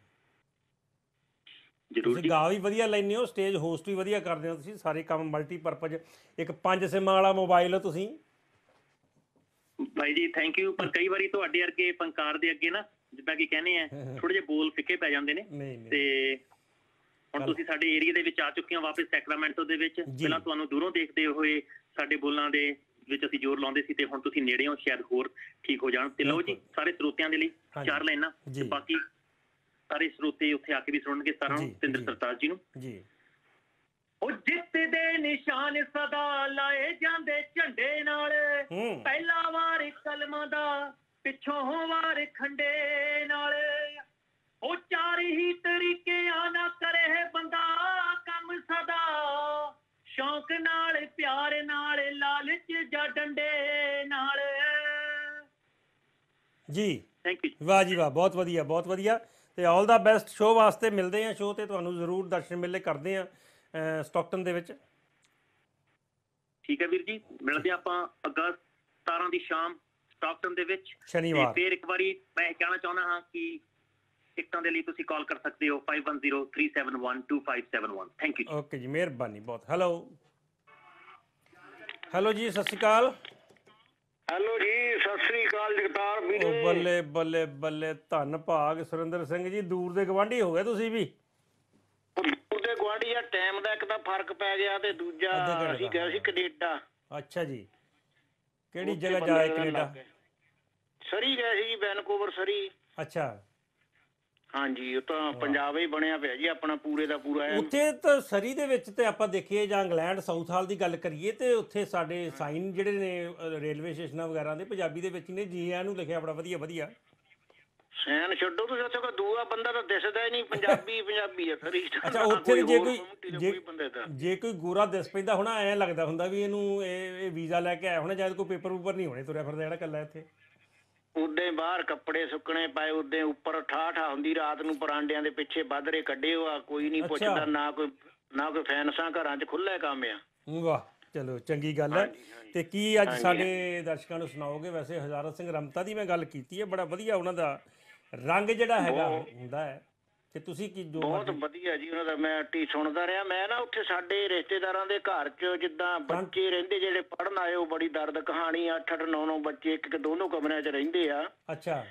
ਤੁਸੀਂ ਗਾ ਵੀ ਵਧੀਆ ਲੈਂਦੇ ਹੋ, ਸਟੇਜ ਹੋਸਟ ਵੀ ਵਧੀਆ ਕਰਦੇ ਹੋ, ਤੁਸੀਂ ਸਾਰੇ ਕੰਮ ਮਲਟੀਪਰਪਜ਼। ਇੱਕ ਪੰਜ ਸਿਮਾਂ ਵਾਲਾ ਮੋਬਾਈਲ ਹੋ ਤੁਸੀਂ ਭਾਈ ਜੀ, ਥੈਂਕ ਯੂ। ਪਰ ਕਈ ਵਾਰੀ ਤੁਹਾਡੇ ਵਰਗੇ ਫਨਕਾਰ ਦੇ ਅੱਗੇ ਨਾ, ਜਿੱਦਾਂ ਕਿ ਕਹਿੰਦੇ ਆ, ਥੋੜੇ ਜਿਹੇ ਬੋਲ ਫਿੱਕੇ ਪੈ ਜਾਂਦੇ ਨੇ। ਤੇ ਹੁਣ ਤੁਸੀਂ ਸਾਡੇ ਏਰੀਏ ਦੇ ਵਿੱਚ ਆ ਚੁੱਕੇ ਹੋ ਵਾਪਸ ਸੈਕਰਾਮੈਂਟੋ ਦੇ ਵਿੱਚ। ਪਹਿਲਾਂ ਤੁਹਾਨੂੰ ਦੂਰੋਂ ਦੇਖਦੇ ਹੋਏ ਸਾਡੇ ਬੋਲਾਂ ਦੇ ਵਿੱਚ ਅਸੀਂ ਜ਼ੋਰ ਲਾਉਂਦੇ ਸੀ, ਤੇ ਹੁਣ ਤੁਸੀਂ ਨੇੜੇ ਹੋ, ਸ਼ਾਇਦ ਹੋਰ ਠੀਕ ਹੋ ਜਾਣ। ਤੇ ਲਓ ਜੀ, ਸਾਰੇ ਸਰੋਤਿਆਂ ਦੇ ਲਈ ਚਾਰ ਲਾਈਨਾਂ, ਤੇ ਬਾਕੀ ਸਾਰੇ ਸਰੋਤੇ ਉੱਥੇ ਆ ਕੇ ਵੀ ਸੁਣਨਗੇ ਸਾਰਿਆਂ ਨੂੰ ਸਤਿੰਦਰ ਸਰਤਾਜ ਜੀ ਨੂੰ। ਜੀ ਉਹ ਜਿੱਤ ਦੇ ਨਿਸ਼ਾਨ ਸਦਾ ਲਾਏ ਜਾਂਦੇ ਝੰਡੇ ਨਾਲ, ਹੂੰ ਪਹਿਲਾ ਵਾਰ ਕਲਮਾਂ ਦਾ ਪਿੱਛੋਂ ਵਾਰ ਖੰਡੇ ਨਾਲ। ਉਹ ਚਾਰ ਹੀ ਤਰੀਕਿਆਂ ਨਾ ਕਰੇ ਬੰਦਾ ਕੰਮ ਸਦਾ, ਸ਼ੌਂਕ ਨਾਲ ਪਿਆਰ ਨਾਲ ਲਾਲਚ ਜਾਂ ਡੰਡੇ ਨਾਲ। ਜੀ ਥੈਂਕ ਯੂ। ਵਾਹ ਜੀ ਵਾਹ, ਬਹੁਤ ਵਧੀਆ ਬਹੁਤ ਵਧੀਆ। ਤੇ ਆਲ ਦਾ ਬੈਸਟ। ਸ਼ੋਅ ਵਾਸਤੇ ਮਿਲਦੇ ਆ, ਸ਼ੋਅ ਤੇ ਤੁਹਾਨੂੰ ਜ਼ਰੂਰ ਦਰਸ਼ਨ ਮੇਲੇ ਕਰਦੇ ਆ ਸਟਾਕਟਨ ਦੇ ਵਿੱਚ। ਠੀਕ ਹੈ ਵੀਰ ਜੀ, ਮਿਲਦੇ ਆਪਾਂ ਅਗਸਤ ਸਤਾਰਾਂ ਦੀ ਸ਼ਾਮ ਸਟਾਕਟਨ ਦੇ ਵਿੱਚ ਸ਼ਨੀਵਾਰ। ਫਿਰ ਇੱਕ ਵਾਰੀ ਮੈਂ ਕਹਿਣਾ ਚਾਹੁੰਦਾ ਹਾਂ ਕਿ ਟਿਕਟਾਂ ਦੇ ਲਈ ਤੁਸੀਂ ਕਾਲ ਕਰ ਸਕਦੇ ਹੋ five one zero three seven one two five seven one। Thank you. Okay ਜੀ, ਮਿਹਰਬਾਨੀ ਬਹੁਤ। ਹੈਲੋ ਹੈਲੋ ਜੀ, ਸਤਿ ਸ਼੍ਰੀ ਅਕਾਲ। ਹੈਲੋ ਜੀ, ਸਤਿ ਸ੍ਰੀ ਅਕਾਲ ਜਗਤਾਰ ਵੀਰੇ। ਉਹ ਬੱਲੇ ਬੱਲੇ ਬੱਲੇ, ਧੰਨ ਭਾਗ ਸੁਰਿੰਦਰ ਸਿੰਘ ਜੀ, ਦੂਰ ਦੇ ਗਵਾਂਢੀ ਹੋ ਗਏ ਤੁਸੀਂ ਵੀ। ਦੂਰ ਦੇ ਗੁਆਂਢੀ ਆ, ਟਾਈਮ ਦਾ ਇੱਕ ਤਾਂ ਫਰਕ ਪੈ ਗਿਆ ਤੇ ਦੂਜਾ ਅਸੀਂ ਗਏ ਸੀ ਕੈਨੇਡਾ। ਅੱਛਾ ਜੀ, ਕਿਹੜੀ ਜਗ੍ਹਾ ਜਾਏ ਕੈਨੇਡਾ? ਸਰੀ ਗਏ ਸੀ ਜੀ, ਵੈਨਕੂਵਰ ਸਰੀ। ਅੱਛਾ ਹਾਂਜੀ, ਉਹ ਤਾਂ ਪੰਜਾਬ ਹੀ ਬਣਿਆ ਪਿਆ ਜੀ ਆਪਣਾ ਪੂਰੇ ਦਾ ਪੂਰਾ। ਉੱਥੇ ਤਾਂ ਸਰੀ ਦੇ ਵਿੱਚ ਤੇ ਆਪਾਂ ਦੇਖੀਏ ਜਾਂ ਇੰਗਲੈਂਡ ਸਾਊਥ ਹਾਲ ਦੀ ਗੱਲ ਕਰੀਏ ਤੇ ਉੱਥੇ ਸਾਡੇ ਸਾਈਨ ਜਿਹੜੇ ਨੇ ਰੇਲਵੇ ਸਟੇਸ਼ਨਾਂ ਵਗੈਰਾ ਦੇ ਪੰਜਾਬੀ ਦੇ ਵਿੱਚ ਨੇ, ਜੀ ਆਇਆਂ ਨੂੰ ਲਿਖਿਆ ਬੜਾ ਵਧੀਆ ਵਧੀਆ। ਸੈਨ ਛੱਡੋ ਤੁਸੀਂ, ਉੱਥੇ ਕੋਈ ਦੂਆ ਬੰਦਾ ਤਾਂ ਦਿਸਦਾ ਹੀ ਨਹੀਂ, ਪੰਜਾਬੀ ਪੰਜਾਬੀ ਆ ਸਰੀ। ਅੱਛਾ, ਉੱਥੇ ਜੇ ਕੋਈ ਜੇ ਕੋਈ ਗੋਰਾ ਦਿਸ ਪੈਂਦਾ ਹੋਣਾ, ਐਂ ਲੱਗਦਾ ਹੁੰਦਾ ਵੀ ਇਹਨੂੰ ਇਹ ਵੀਜ਼ਾ ਲੈ ਕੇ ਆਇਆ ਹੋਣਾ, ਜਾਂ ਕੋਈ ਪੇਪਰ ਪੂਪਰ ਨਹੀਂ ਹੋਣੇ, ਤੁਰਿਆ ਫਿਰਦਾ ਜਿਹੜਾ ਇਕੱਲਾ ਇੱਥੇ। ਉਦਾਂ ਬਾਹਰ ਕੱਪੜੇ ਸੁੱਕਣੇ ਪਾਏ, ਉਦਾਂ ਉੱਪਰ ਠਾਹ ਠਾਹ ਹੁੰਦੀ ਰਾਤ ਨੂੰ, ਪਰਾਂਡਿਆਂ ਦੇ ਪਿੱਛੇ ਬੱਧਰੇ ਕੱਢੇ ਆ, ਕੋਈ ਨਹੀਂ ਪੁੱਛਦਾ, ਨਾ ਕੋਈ ਨਾ ਕੋਈ ਫੈਨਸਾਂ, ਘਰਾਂ 'ਚ ਖੁੱਲ੍ਹਾ ਕੰਮ ਆ। ਵਾਹ, ਚਲੋ ਚੰਗੀ ਗੱਲ ਹੈ। ਤੇ ਕੀ ਅੱਜ ਸਾਡੇ ਦਰਸ਼ਕਾਂ ਨੂੰ ਸੁਣਾਓਗੇ? ਵੈਸੇ ਹਜ਼ਾਰਾ ਸਿੰਘ ਰਮਤਾ ਦੀ ਮੈਂ ਗੱਲ ਕੀਤੀ ਹੈ, ਬੜਾ ਵਧੀਆ ਉਹਨਾਂ ਦਾ ਰੰਗ ਜਿਹੜਾ ਹੈਗਾ ਹੁੰਦਾ ਹੈ, ਤੇ ਤੁਸੀਂ ਕੀ ਜੋ ਬਹੁਤ ਵਧੀਆ ਜੀ ਉਹਨਾਂ ਦਾ। ਮੈਂ ਟੀ ਸੁਣਦਾ ਰਿਹਾ। ਮੈਂ ਨਾ ਉੱਥੇ ਸਾਡੇ ਰਿਸ਼ਤੇਦਾਰਾਂ ਦੇ ਘਰ 'ਚ ਜਿੱਦਾਂ ਬੱਚੇ ਰਹਿੰਦੇ ਜਿਹੜੇ ਪੜ੍ਹਨ ਆਏ, ਉਹ ਬੜੀ ਦਰਦ ਕਹਾਣੀ। ਅੱਠ ਅੱਠ ਨੌ ਨੌ ਬੱਚੇ ਇੱਕ ਇੱਕ ਦੋਨੋਂ ਕਮਰਿਆਂ 'ਚ ਰਹਿੰਦੇ ਆ। ਅੱਛਾ।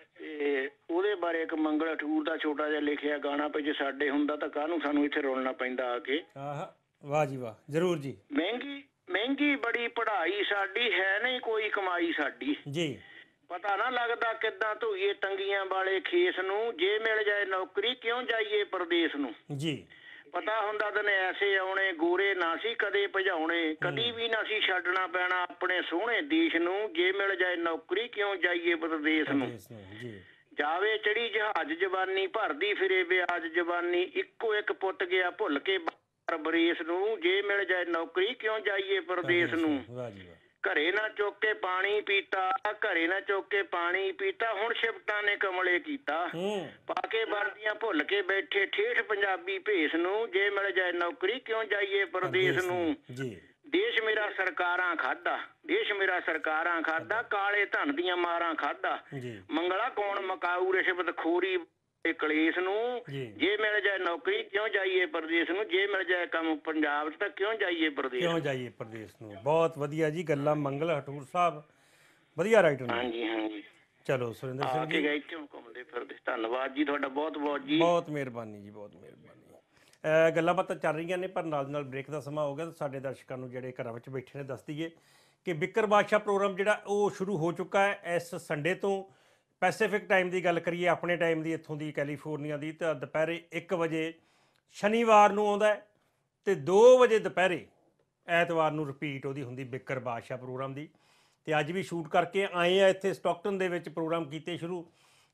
ਤੇ ਉਹਦੇ ਬਾਰੇ ਇੱਕ ਮੰਗਲ ਅਠੂਰ ਦਾ ਛੋਟਾ ਜਿਹਾ ਲਿਖਿਆ ਗਾਣਾ, ਪਈ ਜੇ ਸਾਡੇ ਹੁੰਦਾ ਤਾਂ ਕਾਹਨੂੰ ਸਾਨੂੰ ਇੱਥੇ ਰੋਲਣਾ ਪੈਂਦਾ ਆ ਕੇ। ਆਹ ਵਾਹ ਜੀ ਵਾਹ, ਜ਼ਰੂਰ ਜੀ। ਮਹਿੰਗੀ ਮਹਿੰਗੀ ਬੜੀ ਪੜ੍ਹਾਈ ਸਾਡੀ, ਹੈ ਨਹੀਂ ਕੋਈ ਕਮਾਈ ਸਾਡੀ ਜੀ। ਪਤਾ ਨਾ ਲੱਗਦਾ ਕਿੱਦਾਂ ਧੋਈਏ ਟੰਗੀਆਂ ਵਾਲੇ ਖੇਸ ਨੂੰ, ਜੇ ਮਿਲ ਜਾਏ ਨੌਕਰੀ ਕਿਉਂ ਜਾਈਏ ਪਰਦੇਸ ਨੂੰ। ਜੀ। ਪਤਾ ਹੁੰਦਾ ਦਿਨ ਐਸੇ ਆਉਣੇ, ਗੋਰੇ ਨਾ ਸੀ ਕਦੇ ਭਜਾਉਣੇ, ਕਦੀ ਵੀ ਨਾ ਸੀ ਛੱਡਣਾ ਪੈਣਾ ਆਪਣੇ ਸੋਹਣੇ ਦੇਸ਼ ਨੂੰ, ਜੇ ਮਿਲ ਜਾਏ ਨੌਕਰੀ ਕਿਉਂ ਜਾਈਏ ਪਰਦੇਸ ਨੂੰ। ਜੀ। ਜਾਵੇ ਚੜੀ ਜਹਾਜ਼ ਜਵਾਨੀ, ਭਰਦੀ ਫਿਰੇ ਵਿਆਜ ਜਵਾਨੀ, ਇੱਕੋ ਇੱਕ ਪੁੱਤ ਗਿਆ ਭੁੱਲ ਕੇ ਬਰੇਸ ਨੂੰ, ਜੇ ਮਿਲ ਜਾਏ ਨੌਕਰੀ ਕਿਉਂ ਜਾਈਏ ਪਰਦੇਸ ਨੂੰ। ਵਾਹ ਜੀ ਵਾਹ। ਘਰੇ ਨਾ ਚੁੱਕ ਕੇ ਪਾਣੀ ਪੀਤਾ, ਘਰੇ ਨਾ ਚੁੱਕ ਕੇ ਪਾਣੀ ਪੀਤਾ, ਹੁਣ ਸ਼ਿਫਟਾਂ ਨੇ ਕਮਲੇ ਕੀਤਾ, ਪਾ ਕੇ ਵਰਦੀਆਂ ਭੁੱਲ ਕੇ ਬੈਠੇ ਠੇਠ ਪੰਜਾਬੀ ਭੇਸ ਨੂੰ, ਜੇ ਮਿਲ ਜਾਏ ਨੌਕਰੀ ਕਿਉਂ ਜਾਈਏ ਪਰਦੇਸ ਨੂੰ। ਦੇਸ਼ ਮੇਰਾ ਸਰਕਾਰਾਂ ਖਾਦਾ, ਦੇਸ਼ ਮੇਰਾ ਸਰਕਾਰਾਂ ਖਾਦਾ, ਕਾਲੇ ਧਨ ਦੀਆਂ ਮਾਰਾਂ ਖਾਦਾ, ਮੰਗਲਾ ਕੌਣ ਮਕਾਊ ਰਿਸ਼ਵਤ ਖੋਰੀ ਕਲੇਸ਼ ਨੂੰ, ਜੇ ਮਿਲ ਜਾਏ ਨੌਕਰੀ ਕਿਉਂ ਜਾਈਏ ਪਰਦੇਸ ਨੂੰ, ਜੇ ਮਿਲ ਜਾਏ ਕੰਮ ਪੰਜਾਬ 'ਚ ਤਾਂ ਕਿਉਂ ਜਾਈਏ ਪਰਦੇਸ ਕਿਉਂ ਜਾਈਏ ਪਰਦੇਸ ਨੂੰ। ਬਹੁਤ ਵਧੀਆ ਜੀ ਗੱਲਾਂ, ਮੰਗਲ ਹਟੂਰ ਸਾਹਿਬ ਵਧੀਆ ਰਾਈਟਰ ਨੇ। ਹਾਂਜੀ ਹਾਂਜੀ। ਚਲੋ ਸੁਰਿੰਦਰ ਸਿੰਘ ਜੀ, ਇੱਥੇ ਘੁੰਮਦੇ ਫਿਰਦੇ, ਧੰਨਵਾਦ ਜੀ ਤੁਹਾਡਾ ਬਹੁਤ ਬਹੁਤ ਜੀ। ਬਹੁਤ ਮਿਹਰਬਾਨੀ ਜੀ, ਬਹੁਤ ਮਿਹਰਬਾਨੀ। ਗੱਲਾਂ ਬਾਤਾਂ ਚੱਲ ਰਹੀਆਂ ਨੇ, ਪਰ ਨਾਲ ਨਾਲ ਬ੍ਰੇਕ ਦਾ ਸਮਾਂ ਹੋ ਗਿਆ। ਤਾਂ ਸਾਡੇ ਦਰਸ਼ਕਾਂ ਨੂੰ ਜਿਹੜੇ ਘਰਾਂ ਵਿੱਚ ਬੈਠੇ ਨੇ ਦੱਸ ਦਈਏ ਕਿ ਬਿੱਕਰ ਬਾਦਸ਼ਾਹ ਪ੍ਰੋਗਰਾਮ ਜਿਹੜਾ ਉਹ ਸ਼ੁਰੂ ਹੋ ਚੁੱਕਾ ਹੈ। ਇਸ ਸੰਡੇ ਤੋਂ ਪੈਸੀਫਿਕ ਟਾਈਮ ਦੀ ਗੱਲ ਕਰੀਏ, ਆਪਣੇ ਟਾਈਮ ਦੀ, ਇੱਥੋਂ ਦੀ ਕੈਲੀਫੋਰਨੀਆ ਦੀ, ਤਾਂ ਦੁਪਹਿਰੇ ਇੱਕ ਵਜੇ ਸ਼ਨੀਵਾਰ ਨੂੰ ਆਉਂਦਾ ਅਤੇ ਦੋ ਵਜੇ ਦੁਪਹਿਰੇ ਐਤਵਾਰ ਨੂੰ ਰਿਪੀਟ ਉਹਦੀ ਹੁੰਦੀ ਬਿੱਕਰ ਬਾਦਸ਼ਾਹ ਪ੍ਰੋਗਰਾਮ ਦੀ। ਅਤੇ ਅੱਜ ਵੀ ਸ਼ੂਟ ਕਰਕੇ ਆਏ ਆ ਇੱਥੇ ਸਟਾਕਟਨ ਦੇ ਵਿੱਚ, ਪ੍ਰੋਗਰਾਮ ਕੀਤੇ ਸ਼ੁਰੂ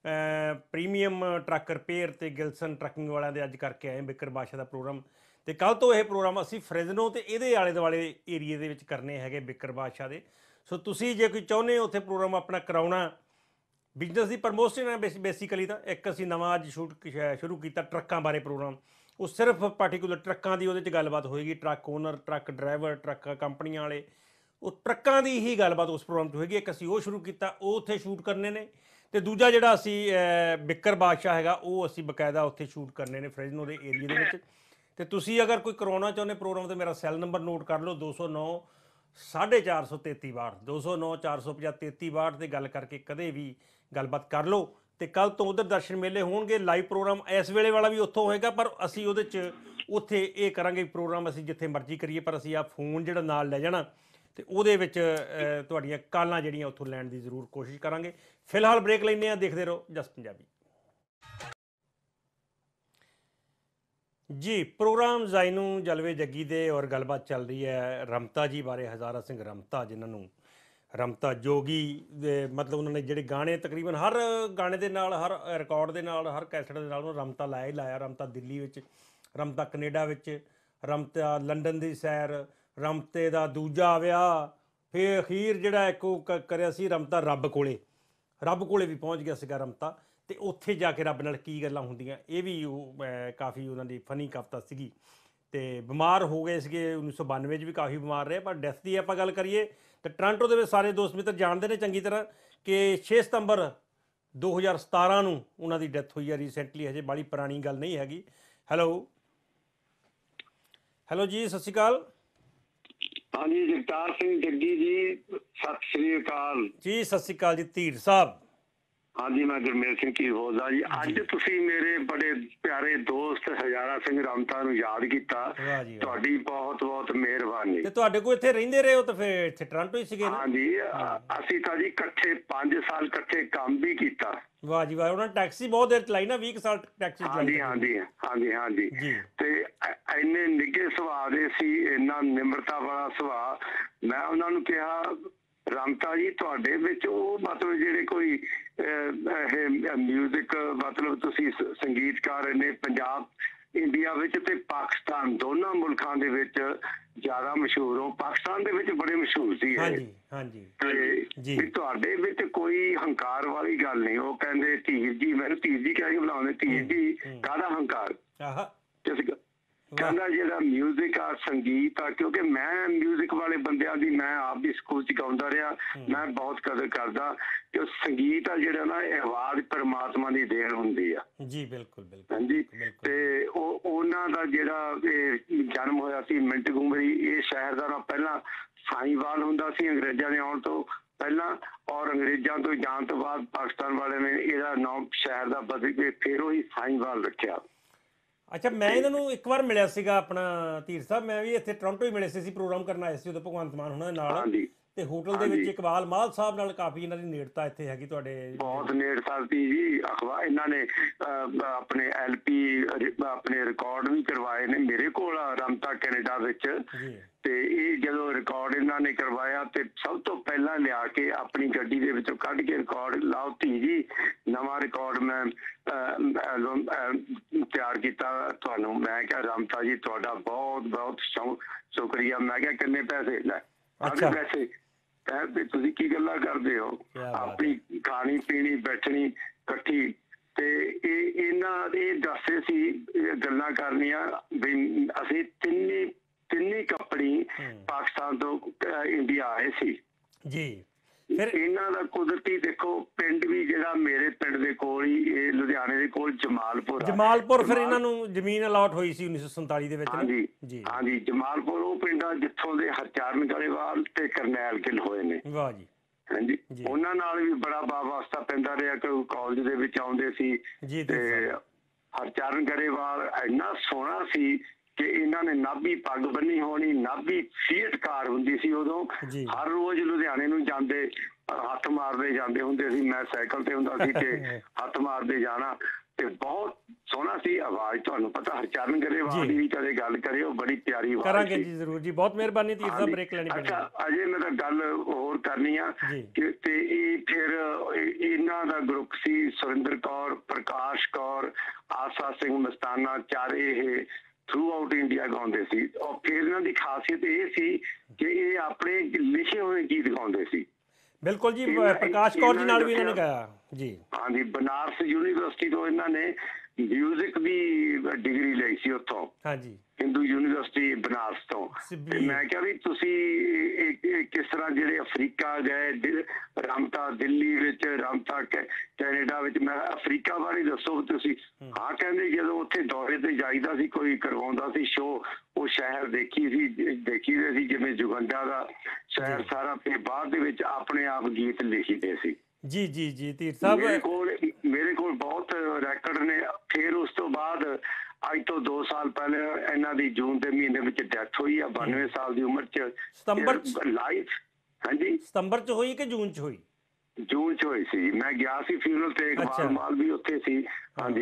ਪ੍ਰੀਮੀਅਮ ਟਰੱਕ ਰਿਪੇਅਰ ਅਤੇ ਗਿਲਸਨ ਟਰੱਕਿੰਗ ਵਾਲਿਆਂ ਦੇ ਅੱਜ ਕਰਕੇ ਆਏ ਬਿੱਕਰ ਬਾਦਸ਼ਾਹ ਦਾ ਪ੍ਰੋਗਰਾਮ। ਅਤੇ ਕੱਲ੍ਹ ਤੋਂ ਇਹ ਪ੍ਰੋਗਰਾਮ ਅਸੀਂ ਫਰੈਜ਼ਨੋ ਅਤੇ ਇਹਦੇ ਆਲੇ ਦੁਆਲੇ ਏਰੀਏ ਦੇ ਵਿੱਚ ਕਰਨੇ ਹੈਗੇ ਬਿੱਕਰ ਬਾਦਸ਼ਾਹ ਦੇ। ਸੋ ਤੁਸੀਂ ਜੇ ਕੋਈ ਚਾਹੁੰਦੇ ਹੋ ਉੱਥੇ ਪ੍ਰੋਗਰਾਮ ਆਪਣਾ ਕਰਾਉਣਾ, ਬਿਜ਼ਨਸ ਦੀ ਪ੍ਰਮੋਸ਼ਨ ਹੈ ਬੇਸ ਬੇਸਿਕਲੀ ਤਾਂ ਇੱਕ ਅਸੀਂ ਨਵਾਂ ਅੱਜ ਸ਼ੂਟ ਸ਼ੁਰੂ ਕੀਤਾ ਟਰੱਕਾਂ ਬਾਰੇ ਪ੍ਰੋਗਰਾਮ। ਉਹ ਸਿਰਫ ਪਾਰਟੀਕੂਲਰ ਟਰੱਕਾਂ ਦੀ ਉਹਦੇ 'ਚ ਗੱਲਬਾਤ ਹੋਏਗੀ, truck owner, truck driver, truck ਕੰਪਨੀਆਂ ਵਾਲੇ, ਉਹ ਟਰੱਕਾਂ ਦੀ ਹੀ ਗੱਲਬਾਤ ਉਸ ਪ੍ਰੋਗਰਾਮ 'ਚ ਹੋਏਗੀ। ਇੱਕ ਅਸੀਂ ਉਹ ਸ਼ੁਰੂ ਕੀਤਾ, ਉਹ ਉੱਥੇ ਸ਼ੂਟ ਕਰਨੇ ਨੇ। ਅਤੇ ਦੂਜਾ ਜਿਹੜਾ ਅਸੀਂ ਬਿੱਕਰ ਬਾਦਸ਼ਾਹ ਹੈਗਾ, ਉਹ ਅਸੀਂ ਬਕਾਇਦਾ ਉੱਥੇ ਸ਼ੂਟ ਕਰਨੇ ਨੇ ਫਰੈਜ਼ਨੋ ਦੇ ਏਰੀਏ ਦੇ ਵਿੱਚ। ਅਤੇ ਤੁਸੀਂ ਅਗਰ ਕੋਈ ਕਰਾਉਣਾ ਚਾਹੁੰਦੇ ਪ੍ਰੋਗਰਾਮ, ਤਾਂ ਮੇਰਾ ਸੈੱਲ ਨੰਬਰ ਨੋਟ ਕਰ ਲਓ, ਦੋ ਸੌ ਨੌ ਸਾਢੇ ਚਾਰ ਸੌ ਤੇਤੀ ਬਾਹਠ, ਦੋ ਸੌ ਨੌ ਚਾਰ ਸੌ ਪੰਜਾਹ ਤੇਤੀ ਬਾਹਠ 'ਤੇ ਗੱਲ ਕਰਕੇ ਕਦੇ ਵੀ ਗੱਲਬਾਤ ਕਰ ਲਓ। ਅਤੇ ਕੱਲ੍ਹ ਤੋਂ ਉੱਧਰ ਦਰਸ਼ਨ ਮੇਲੇ ਹੋਣਗੇ, ਲਾਈਵ ਪ੍ਰੋਗਰਾਮ ਇਸ ਵੇਲੇ ਵਾਲਾ ਵੀ ਉੱਥੋਂ ਹੋਏਗਾ, ਪਰ ਅਸੀਂ ਉਹਦੇ 'ਚ ਉੱਥੇ ਇਹ ਕਰਾਂਗੇ ਪ੍ਰੋਗਰਾਮ ਅਸੀਂ ਜਿੱਥੇ ਮਰਜ਼ੀ ਕਰੀਏ, ਪਰ ਅਸੀਂ ਆ ਫੋਨ ਜਿਹੜਾ ਨਾਲ ਲੈ ਜਾਣਾ ਅਤੇ ਉਹਦੇ ਵਿੱਚ ਤੁਹਾਡੀਆਂ ਕਾਲਾਂ ਜਿਹੜੀਆਂ ਉੱਥੋਂ ਲੈਣ ਦੀ ਜ਼ਰੂਰ ਕੋਸ਼ਿਸ਼ ਕਰਾਂਗੇ। ਫਿਲਹਾਲ ਬ੍ਰੇਕ ਲੈਂਦੇ ਹਾਂ, ਦੇਖਦੇ ਰਹੋ ਜਸ ਪੰਜਾਬੀ। ਜੀ ਪ੍ਰੋਗਰਾਮ ਜ਼ਾਇਨੂ ਜਲਵੇ ਜੱਗੀ ਦੇ ਔਰ ਗੱਲਬਾਤ ਚੱਲ ਰਹੀ ਹੈ ਰਮਤਾ ਜੀ ਬਾਰੇ। ਹਜ਼ਾਰਾ ਸਿੰਘ ਰਮਤਾ, ਜਿਨ੍ਹਾਂ ਨੂੰ ਰਮਤਾ ਜੋਗੀ ਦੇ ਮਤਲਬ ਉਹਨਾਂ ਨੇ ਜਿਹੜੇ ਗਾਣੇ ਤਕਰੀਬਨ ਹਰ ਗਾਣੇ ਦੇ ਨਾਲ, ਹਰ ਰਿਕਾਰਡ ਦੇ ਨਾਲ, ਹਰ ਕੈਸਟ ਦੇ ਨਾਲ ਉਹ ਰਮਤਾ ਲਾਇਆ ਹੀ ਲਾਇਆ। ਰਮਤਾ ਦਿੱਲੀ ਵਿੱਚ, ਰਮਤਾ ਕੈਨੇਡਾ ਵਿੱਚ, ਰਮਤਾ ਲੰਡਨ ਦੀ ਸੈਰ, ਰਮਤੇ ਦਾ ਦੂਜਾ ਵਿਆਹ, ਫਿਰ ਅਖੀਰ ਜਿਹੜਾ ਇੱਕ ਉਹ ਕ ਕਰਿਆ ਸੀ ਰਮਤਾ ਰੱਬ ਕੋਲੇ, ਰੱਬ ਕੋਲੇ ਵੀ ਪਹੁੰਚ ਗਿਆ ਸੀਗਾ ਰਮਤਾ। ਅਤੇ ਉੱਥੇ ਜਾ ਕੇ ਰੱਬ ਨਾਲ ਕੀ ਗੱਲਾਂ ਹੁੰਦੀਆਂ, ਇਹ ਵੀ ਉਹ ਕਾਫੀ ਉਹਨਾਂ ਦੀ ਫਨੀ ਕਵਿਤਾ ਸੀਗੀ। ਅਤੇ ਬਿਮਾਰ ਹੋ ਗਏ ਸੀਗੇ ਉੱਨੀ ਸੌ ਬਾਨਵੇਂ 'ਚ ਵੀ ਕਾਫੀ ਬਿਮਾਰ ਰਹੇ। ਪਰ ਡੈਥ ਦੀ ਆਪਾਂ ਗੱਲ ਕਰੀਏ ਤਾਂ ਟੋਰਾਂਟੋ ਦੇ ਵਿੱਚ ਸਾਰੇ ਦੋਸਤ ਮਿੱਤਰ ਜਾਣਦੇ ਨੇ ਚੰਗੀ ਤਰ੍ਹਾਂ ਕਿ ਛੇ ਸਤੰਬਰ ਦੋ ਹਜ਼ਾਰ ਸਤਾਰਾਂ ਨੂੰ ਉਹਨਾਂ ਦੀ ਡੈਥ ਹੋਈ ਹੈ ਰੀਸੈਂਟਲੀ, ਹਜੇ ਬਾਹਲੀ ਪੁਰਾਣੀ ਗੱਲ ਨਹੀਂ ਹੈਗੀ। ਹੈਲੋ ਹੈਲੋ ਜੀ, ਸਤਿ ਸ਼੍ਰੀ ਅਕਾਲ। ਹਾਂਜੀ, ਜਗਤਾਰ ਸਿੰਘ ਜੱਗੀ ਜੀ, ਸਤਿ ਸ੍ਰੀ ਅਕਾਲ ਜੀ। ਸਤਿ ਸ਼੍ਰੀ ਅਕਾਲ ਜੀ ਧੀਰ ਸਾਹਿਬ। ਹਾਂਜੀ, ਮੈਂ ਗੁਰਮੇਲ ਸਿੰਘ ਕੀ ਬੋਲਦਾ ਜੀ। ਅੱਜ ਤੁਸੀਂ ਮੇਰੇ ਬੜੇ ਪਿਆਰੇ ਦੋਸਤ ਹਜ਼ਾਰਾ ਸਿੰਘ ਰਮਤਾ ਨੂੰ ਯਾਦ ਕੀਤਾ, ਤੁਹਾਡੀ ਬਹੁਤ ਬਹੁਤ ਮਿਹਰਬਾਨੀ। ਤੇ ਤੁਹਾਡੇ ਕੋਲ ਇੱਥੇ ਰਹਿੰਦੇ ਰਹੇ ਹੋ ਤਾਂ ਫਿਰ ਇੱਥੇ ਟੋਰਾਂਟੋ ਹੀ ਸੀਗੇ? ਹਾਂਜੀ, ਅਸੀਂ ਤਾਂ ਜੀ ਇਕੱਠੇ ਪੰਜ ਸਾਲ ਇਕੱਠੇ ਕੰਮ ਵੀ ਕੀਤਾ। ਵਾਹ ਜੀ ਵਾਹ। ਉਹਨਾਂ ਨੇ ਟੈਕਸੀ ਬਹੁਤ ਦੇਰ ਚਲਾਈ ਨਾ, ਵੀਹ ਸਾਲ ਟੈਕਸੀ ਚਲਾਈ। ਹਾਂਜੀ ਹਾਂਜੀ ਹਾਂਜੀ ਹਾਂਜੀ ਤੇ ਇੰਨੇ ਨਿੱਘੇ ਸੁਭਾਅ ਦੇ ਸੀ, ਇੰਨਾ ਨਿਮਰਤਾ ਵਾਲਾ ਸੁਭਾਅ। ਮੈਂ ਉਹਨਾਂ ਨੂੰ ਕਿਹਾ, ਰਮਤਾ ਜੀ ਤੁਹਾਡੇ ਵਿੱਚ ਉਹ ਮਤਲਬ ਜਿਹੜੇ ਕੋਈ ਇਹ ਮਿਊਜ਼ਿਕ ਮਤਲਬ ਤੁਸੀਂ ਸੰਗੀਤਕਾਰ ਨੇ ਪੰਜਾਬ ਇੰਡੀਆ ਵਿੱਚ ਤੇ ਪਾਕਿਸਤਾਨ ਦੋਨਾਂ ਮੁਲਕਾਂ ਦੇ ਵਿੱਚ ਜ਼ਿਆਦਾ ਮਸ਼ਹੂਰ ਹੋ। ਪਾਕਿਸਤਾਨ ਦੇ ਵਿੱਚ ਬੜੇ ਮਸ਼ਹੂਰ ਸੀ ਇਹ। ਹਾਂਜੀ ਤੇ ਤੁਹਾਡੇ ਵਿੱਚ ਕੋਈ ਹੰਕਾਰ ਵਾਲੀ ਗੱਲ ਨਹੀਂ। ਉਹ ਕਹਿੰਦੇ ਧੀਰ ਜੀ, ਮੈਨੂੰ ਧੀਰ ਜੀ ਕਹਿ ਕੇ ਬੁਲਾਉਂਦੇ, ਧੀਰ ਜੀ ਕਾਹਦਾ ਹੰਕਾਰ, ਕਹਿੰਦਾ ਜਿਹੜਾ ਮਿਊਜ਼ਿਕ ਆ ਸੰਗੀਤ ਆ, ਕਿਉਂਕਿ ਮੈਂ ਮਿਊਜ਼ਿਕ ਵਾਲੇ ਬੰਦਿਆਂ ਦੀ ਮੈਂ ਆਪ ਵੀ ਸਕੂਲ ਚ ਗਾਉਂਦਾ ਰਿਹਾ, ਮੈਂ ਬਹੁਤ ਕਦਰ ਕਰਦਾ ਕਿ ਸੰਗੀਤ ਆ ਜਿਹੜਾ ਨਾ ਇਹ ਆਵਾਜ਼ ਪਰਮਾਤਮਾ ਦੀ ਦੇਣ ਹੁੰਦੀ ਆ। ਜੀ ਬਿਲਕੁਲ ਬਿਲਕੁਲ। ਹਾਂਜੀ, ਤੇ ਉਹ ਉਹਨਾਂ ਦਾ ਜਿਹੜਾ ਇਹ ਜਨਮ ਹੋਇਆ ਸੀ ਮਿੰਟਗੁਮਰੀ, ਇਹ ਸ਼ਹਿਰ ਦਾ ਨਾ ਪਹਿਲਾਂ ਸਾਈਵਾਲ ਹੁੰਦਾ ਸੀ ਅੰਗਰੇਜ਼ਾਂ ਦੇ ਆਉਣ ਤੋਂ ਪਹਿਲਾਂ, ਔਰ ਅੰਗਰੇਜ਼ਾਂ ਤੋਂ ਜਾਣ ਤੋਂ ਬਾਅਦ ਪਾਕਿਸਤਾਨ ਵਾਲਿਆਂ ਨੇ ਇਹਦਾ ਨਾਮ ਸ਼ਹਿਰ ਦਾ ਬਦਲ ਕੇ ਫਿਰ ਉਹੀ ਸਾਈਵਾਲ ਰੱਖਿਆ। ਅੱਛਾ, ਮੈਂ ਇਹਨਾਂ ਨੂੰ ਇੱਕ ਵਾਰ ਮਿਲਿਆ ਸੀਗਾ ਆਪਣਾ ਧੀਰ ਸਾਹਿਬ, ਮੈਂ ਵੀ ਇੱਥੇ ਟੋਰਾਂਟੋ ਹੀ ਮਿਲੇ ਸੀ, ਅਸੀਂ ਪ੍ਰੋਗਰਾਮ ਕਰਨ ਆਏ ਸੀ ਉਦੋਂ ਭਗਵੰਤ ਮਾਨ ਉਹਨਾਂ ਦੇ ਨਾਲ, ਤੇ ਹੋਟਲ ਦੇ ਵਿੱਚ ਇਕਬਾਲ ਮਾਲ ਸਾਹਿਬ ਨਾਲ ਕਾਫੀ ਇਹਨਾਂ ਦੀ ਨੇੜਤਾ ਇੱਥੇ ਹੈਗੀ ਤੁਹਾਡੇ। ਬਹੁਤ ਨੇੜਤਾ ਸੀ ਜੀ। ਅਖਬਾਰ ਇਹਨਾਂ ਨੇ ਆਪਣੇ ਐਲ ਪੀ ਆਪਣੇ ਰਿਕਾਰਡ ਵੀ ਕਰਵਾਏ ਨੇ ਮੇਰੇ ਕੋਲ ਰਮਤਾ ਕੈਨੇਡਾ ਵਿੱਚ। ਤੇ ਇਹ ਜਦੋਂ ਰਿਕਾਰਡ ਇਹਨਾਂ ਨੇ ਕਰਵਾਇਆ ਤੇ ਸਭ ਤੋਂ ਪਹਿਲਾਂ ਲਿਆ ਕੇ ਆਪਣੀ ਗੱਡੀ ਦੇ ਵਿੱਚੋਂ ਕੱਢ ਕੇ ਰਿਕਾਰਡ, ਲਾਓ ਧੀ ਜੀ ਨਵਾਂ ਰਿਕਾਰਡ ਮੈਂ ਤਿਆਰ ਕੀਤਾ ਤੁਹਾਨੂੰ। ਮੈਂ ਕਿਹਾ ਰਮਤਾ ਜੀ ਤੁਹਾਡਾ ਬਹੁਤ ਬਹੁਤ ਸ਼ੁਕਰੀਆ। ਮੈਂ ਕਿਹਾ ਕਿੰਨੇ ਪੈਸੇ? ਲੈ ਆਧੇ ਪੈਸੇ। ਵੀ ਤੁਸੀਂ ਕੀ ਗੱਲਾਂ ਕਰਦੇ ਹੋ, ਆਪਣੀ ਖਾਣੀ ਪੀਣੀ ਬੈਠਣੀ ਇਕੱਠੀ। ਤੇ ਇਹ ਇਹਨਾਂ ਇਹ ਦੱਸੇ ਸੀ ਗੱਲਾਂ ਕਰਨੀਆਂ ਵੀ ਅਸੀਂ ਤਿੰਨੇ ਤਿੰਨੇ ਕੰਪਨੀ ਪਾਕਿਸਤਾਨ ਤੋਂ ਇੰਡੀਆ ਆਏ ਸੀ ਜੀ। ਫਿਰ ਇਹਨਾਂ ਦਾ ਕੁਦਰਤੀ ਦੇਖੋ ਪਿੰਡ ਵੀ ਜਿਹੜਾ ਮੇਰੇ ਪਿੰਡ ਦੇ ਕੋਲ ਹੀ, ਇਹ ਲੁਧਿਆਣੇ ਦੇ ਕੋਲ ਜਮਾਲਪੁਰ ਜਮਾਲਪੁਰ ਫਿਰ ਇਹਨਾਂ ਨੂੰ ਜ਼ਮੀਨ ਅਲਾਟ ਹੋਈ ਸੀ ਉੱਨੀ ਸੌ ਸੰਤਾਲੀ ਦੇ ਵਿੱਚ। ਹਾਂਜੀ ਹਾਂਜੀ, ਜਮਾਲਪੁਰ ਉਹ ਪਿੰਡ ਆ ਜਿੱਥੋਂ ਦੇ ਹਰਚਰਨ ਗਰੇਵਾਲ ਤੇ ਕਰਨੈਲ ਗਿੱਲ ਹੋਏ ਨੇ। ਵਾਹ ਜੀ। ਹਾਂਜੀ, ਉਹਨਾਂ ਨਾਲ ਵੀ ਬੜਾ ਵਾਸਤਾ ਪੈਂਦਾ ਰਿਹਾ ਕਿ ਉਹ ਕਾਲਜ ਦੇ ਵਿੱਚ ਆਉਂਦੇ ਸੀ। ਤੇ ਹਰਚਰਨ ਗਰੇਵਾਲ ਇੰਨਾ ਸੋਹਣਾ ਸੀ ਕਿ ਇਹਨਾਂ ਨੇ ਨਾਭੀ ਪੱਗ ਬੰਨੀ ਹੋਣੀ, ਨਾਭੀ ਫੀਟ ਕਾਰ ਹੁੰਦੀ ਸੀ ਉਦੋਂ, ਹਰ ਰੋਜ਼ ਲੁਧਿਆਣੇ ਨੂੰ ਜਾਂਦੇ ਹੱਥ ਮਾਰਦੇ ਜਾਂਦੇ ਹੁੰਦੇ ਸੀ। ਮੈਂ ਸਾਈਕਲ ਤੇ ਹੁੰਦਾ ਸੀ ਤੇ ਹੱਥ ਮਾਰਦੇ ਜਾਣਾ, ਤੇ ਬਹੁਤ ਸੋਹਣਾ ਸੀ। ਆਵਾਜ਼ ਤੁਹਾਨੂੰ ਪਤਾ ਹਰਚਰਨ ਗਰੇਵਾਲ ਦੀ ਵੀ ਕਦੇ ਗੱਲ ਕਰਿਓ, ਬੜੀ ਪਿਆਰੀ ਆਵਾਜ਼ ਕਰਾਂਗੇ ਜੀ ਜ਼ਰੂਰ ਜੀ। ਬਹੁਤ ਮਿਹਰਬਾਨੀ ਧੀਰ ਸਾਹਿਬ, ਬ੍ਰੇਕ ਲੈਣੀ ਪੈਣੀ। ਅੱਛਾ, ਅਜੇ ਮੈਂ ਤਾਂ ਗੱਲ ਹੋਰ ਕਰਨੀ ਆ ਕਿ ਤੇ ਇਹ ਫਿਰ ਇਹਨਾਂ ਦਾ ਗਰੁੱਪ ਸੀ ਸੁਰਿੰਦਰ ਕੌਰ, ਪ੍ਰਕਾਸ਼ ਕੌਰ, ਆਸਾ ਸਿੰਘ ਮਸਤਾਨਾ, ਚਾਰੇ ਇਹ ਥਰੂ ਆਊਟ ਇੰਡੀਆ ਗਾਉਂਦੇ ਸੀ। ਔਰ ਫਿਰ ਇਹਨਾਂ ਦੀ ਖਾਸੀਅਤ ਇਹ ਸੀ ਕਿ ਇਹ ਆਪਣੇ ਲਿਖੇ ਹੋਏ ਗੀਤ ਗਾਉਂਦੇ ਸੀ। ਬਿਲਕੁਲ ਜੀ, ਪ੍ਰਕਾਸ਼ ਕੌਰ ਜੀ ਨਾਲ ਵੀ ਇਹਨਾਂ ਨੇ ਗਾਇਆ ਜੀ। ਹਾਂਜੀ, ਬਨਾਰਸ ਯੂਨੀਵਰਸਿਟੀ ਤੋਂ ਇਹਨਾਂ ਨੇ ਮਿਊਜ਼ਿਕ ਦੀ ਡਿਗਰੀ ਲਈ ਸੀ ਉੱਥੋਂ। ਹਾਂਜੀ, ਹਿੰਦੂ ਯੂਨੀਵਰਸਿਟੀ ਬਨਾਰਸ ਤੋਂ। ਤੇ ਮੈਂ ਕਿਹਾ ਵੀ ਤੁਸੀਂ ਕਿਸ ਤਰ੍ਹਾਂ ਜਿਹੜੇ ਅਫਰੀਕਾ ਗਏ, ਰਮਤਾ ਦਿੱਲੀ ਵਿੱਚ, ਰਮਤਾ ਕੈਨੇਡਾ ਵਿੱਚ। ਮੈਂ ਅਫਰੀਕਾ ਬਾਰੇ ਦੱਸੋ ਤੁਸੀਂ। ਹਾਂ, ਕਹਿੰਦੇ ਜਦੋਂ ਉੱਥੇ ਦੌਰੇ ਤੇ ਜਾਈਦਾ ਸੀ, ਕੋਈ ਕਰਵਾਉਂਦਾ ਸੀ ਸ਼ੋਅ, ਉਹ ਸ਼ਹਿਰ ਦੇਖੀ ਸੀ ਦੇਖੀ ਦੇ ਸੀ ਜਿਵੇਂ ਜੁਗੰਡਾ ਦਾ ਸ਼ਹਿਰ ਸਾਰਾ। ਫਿਰ ਬਾਅਦ ਦੇ ਵਿੱਚ ਆਪਣੇ ਆਪ ਗੀਤ ਲਿਖੀਦੇ ਸੀ। ਜੀ ਜੀ ਜੀ ਧੀਰ ਸਾਹਿਬ, ਮੇਰੇ ਕੋਲ ਮੇਰੇ ਕੋਲ ਬਹੁਤ ਰੈਕੋਰਡ ਨੇ। ਫਿਰ ਉਸ ਤੋਂ ਬਾਅਦ ਅੱਜ ਤੋਂ ਦੋ ਸਾਲ ਪਹਿਲੇ ਇਹਨਾਂ ਦੀ ਜੂਨ ਦੇ ਮਹੀਨੇ ਵਿੱਚ ਡੈਥ ਹੋਈ ਆ, ਬਾਨਵੇਂ ਸਾਲ ਦੀ ਉਮਰ ਚ। ਸਤੰਬਰ ਲਾਈਫ। ਹਾਂਜੀ, ਸਤੰਬਰ ਚ ਹੋਈ ਕਿ ਜੂਨ ਚ ਹੋਈ? ਜੂਨ ਚ ਹੋਈ ਸੀ। ਮੈਂ ਗਿਆ ਸੀ ਫਿਊਨਰਲ ਤੇ, ਇਕਬਾਲ ਮਾਲ ਵੀ ਉੱਥੇ ਸੀ। ਹਾਂਜੀ,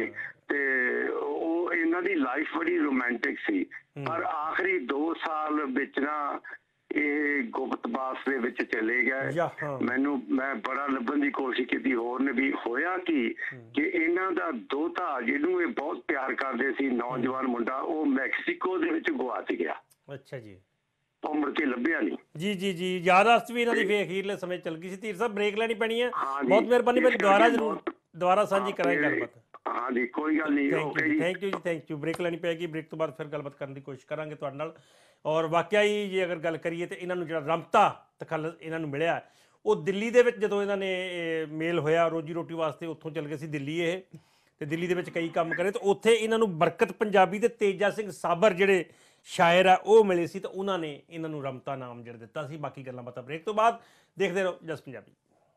ਤੇ ਉਹ ਇਹਨਾਂ ਦੀ ਲਾਈਫ ਬੜੀ ਰੋਮਾਂਟਿਕ ਸੀ। ਪਰ ਆਖਰੀ ਦੋ ਸਾਲ ਵਿੱਚ ਨਾ ਇਹ ਗੁਪਤਵਾਸ ਦੇ ਵਿੱਚ ਚਲੇ ਗਏ। ਮੈਨੂੰ ਮੈਂ ਬੜਾ ਲੱਭਣ ਦੀ ਕੋਸ਼ਿਸ਼ ਕੀਤੀ ਹੋਰ ਨੇ ਵੀ ਹੋਇਆ ਕੀ ਕਿ ਇਹਨਾਂ ਦਾ ਦੋਤਾ ਜਿਹਨੂੰ ਇਹ ਬਹੁਤ ਪਿਆਰ ਕਰਦੇ ਸੀ, ਨੌਜਵਾਨ ਮੁੰਡਾ, ਉਹ ਮੈਕਸੀਕੋ ਦੇ ਵਿੱਚ ਗੁਆਚ ਗਿਆ। ਅੱਛਾ ਜੀ। ਉਹ ਮੁੜ ਕੇ ਲੱਭਿਆ ਨਹੀਂ। ਜੀ ਜੀ ਜੀ ਯਾਦਾਸ਼ਤ ਵੀ ਇਹਨਾਂ ਦੀ ਫੇਰ ਅਖੀਰਲੇ ਸਮੇਂ ਚੱਲ ਗਈ ਸੀ। ਧੀਰ ਸਾਹਿਬ ਬ੍ਰੇਕ ਲੈਣੀ ਪੈਣੀ ਹੈ। ਬਹੁਤ ਮਿਹਰਬਾਨੀ, ਮੈਂ ਦੁਬਾਰਾ ਜ਼ਰੂਰ ਦੁਬਾਰਾ ਸਾਂਝੀ ਕਰਾਂਗੇ ਗੱਲਬਾਤ। ਹਾਂ ਜੀ, ਕੋਈ ਗੱਲ ਨਹੀਂ। ਓਕੇ ਜੀ, ਥੈਂਕ ਯੂ ਜੀ, ਥੈਂਕ ਯੂ। ਬ੍ਰੇਕ ਲੈਣੀ ਪਏਗੀ, ਬ੍ਰੇਕ ਤੋਂ ਬਾਅਦ ਫਿਰ ਗੱਲਬਾਤ ਕਰਨ ਦੀ ਕੋਸ਼ਿਸ਼ ਕਰਾਂਗੇ ਤੁਹਾਡੇ ਨਾਲ। ਔਰ ਵਾਕਿਆ ਹੀ ਜੇ ਅਗਰ ਗੱਲ ਕਰੀਏ ਤਾਂ ਇਹਨਾਂ ਨੂੰ ਜਿਹੜਾ ਰਮਤਾ ਤਖੱਲਸ ਇਹਨਾਂ ਨੂੰ ਮਿਲਿਆ, ਉਹ ਦਿੱਲੀ ਦੇ ਵਿੱਚ ਜਦੋਂ ਇਹਨਾਂ ਨੇ ਮੇਲ ਹੋਇਆ ਰੋਜੀ ਰੋਟੀ ਵਾਸਤੇ, ਉੱਥੋਂ ਚੱਲ ਗਏ ਸੀ ਦਿੱਲੀ ਇਹ, ਤੇ ਦਿੱਲੀ ਦੇ ਵਿੱਚ ਕਈ ਕੰਮ ਕਰੇ ਤੇ ਉੱਥੇ ਇਹਨਾਂ ਨੂੰ ਬਰਕਤ ਪੰਜਾਬੀ ਤੇ ਤੇਜਾ ਸਿੰਘ ਸਾਬਰ ਜਿਹੜੇ ਸ਼ਾਇਰ ਆ ਉਹ ਮਿਲੇ ਸੀ, ਤੇ ਉਹਨਾਂ ਨੇ ਇਹਨਾਂ ਨੂੰ ਰਮਤਾ ਨਾਮ ਜਿਹੜਾ ਦਿੱਤਾ ਸੀ। ਬਾਕੀ ਗੱਲਾਂ ਬਾਤਾਂ ਬ੍ਰੇਕ ਤੋਂ ਬਾਅਦ। ਦੇਖਦੇ ਰਹੋ ਜਸ ਪੰਜਾਬੀ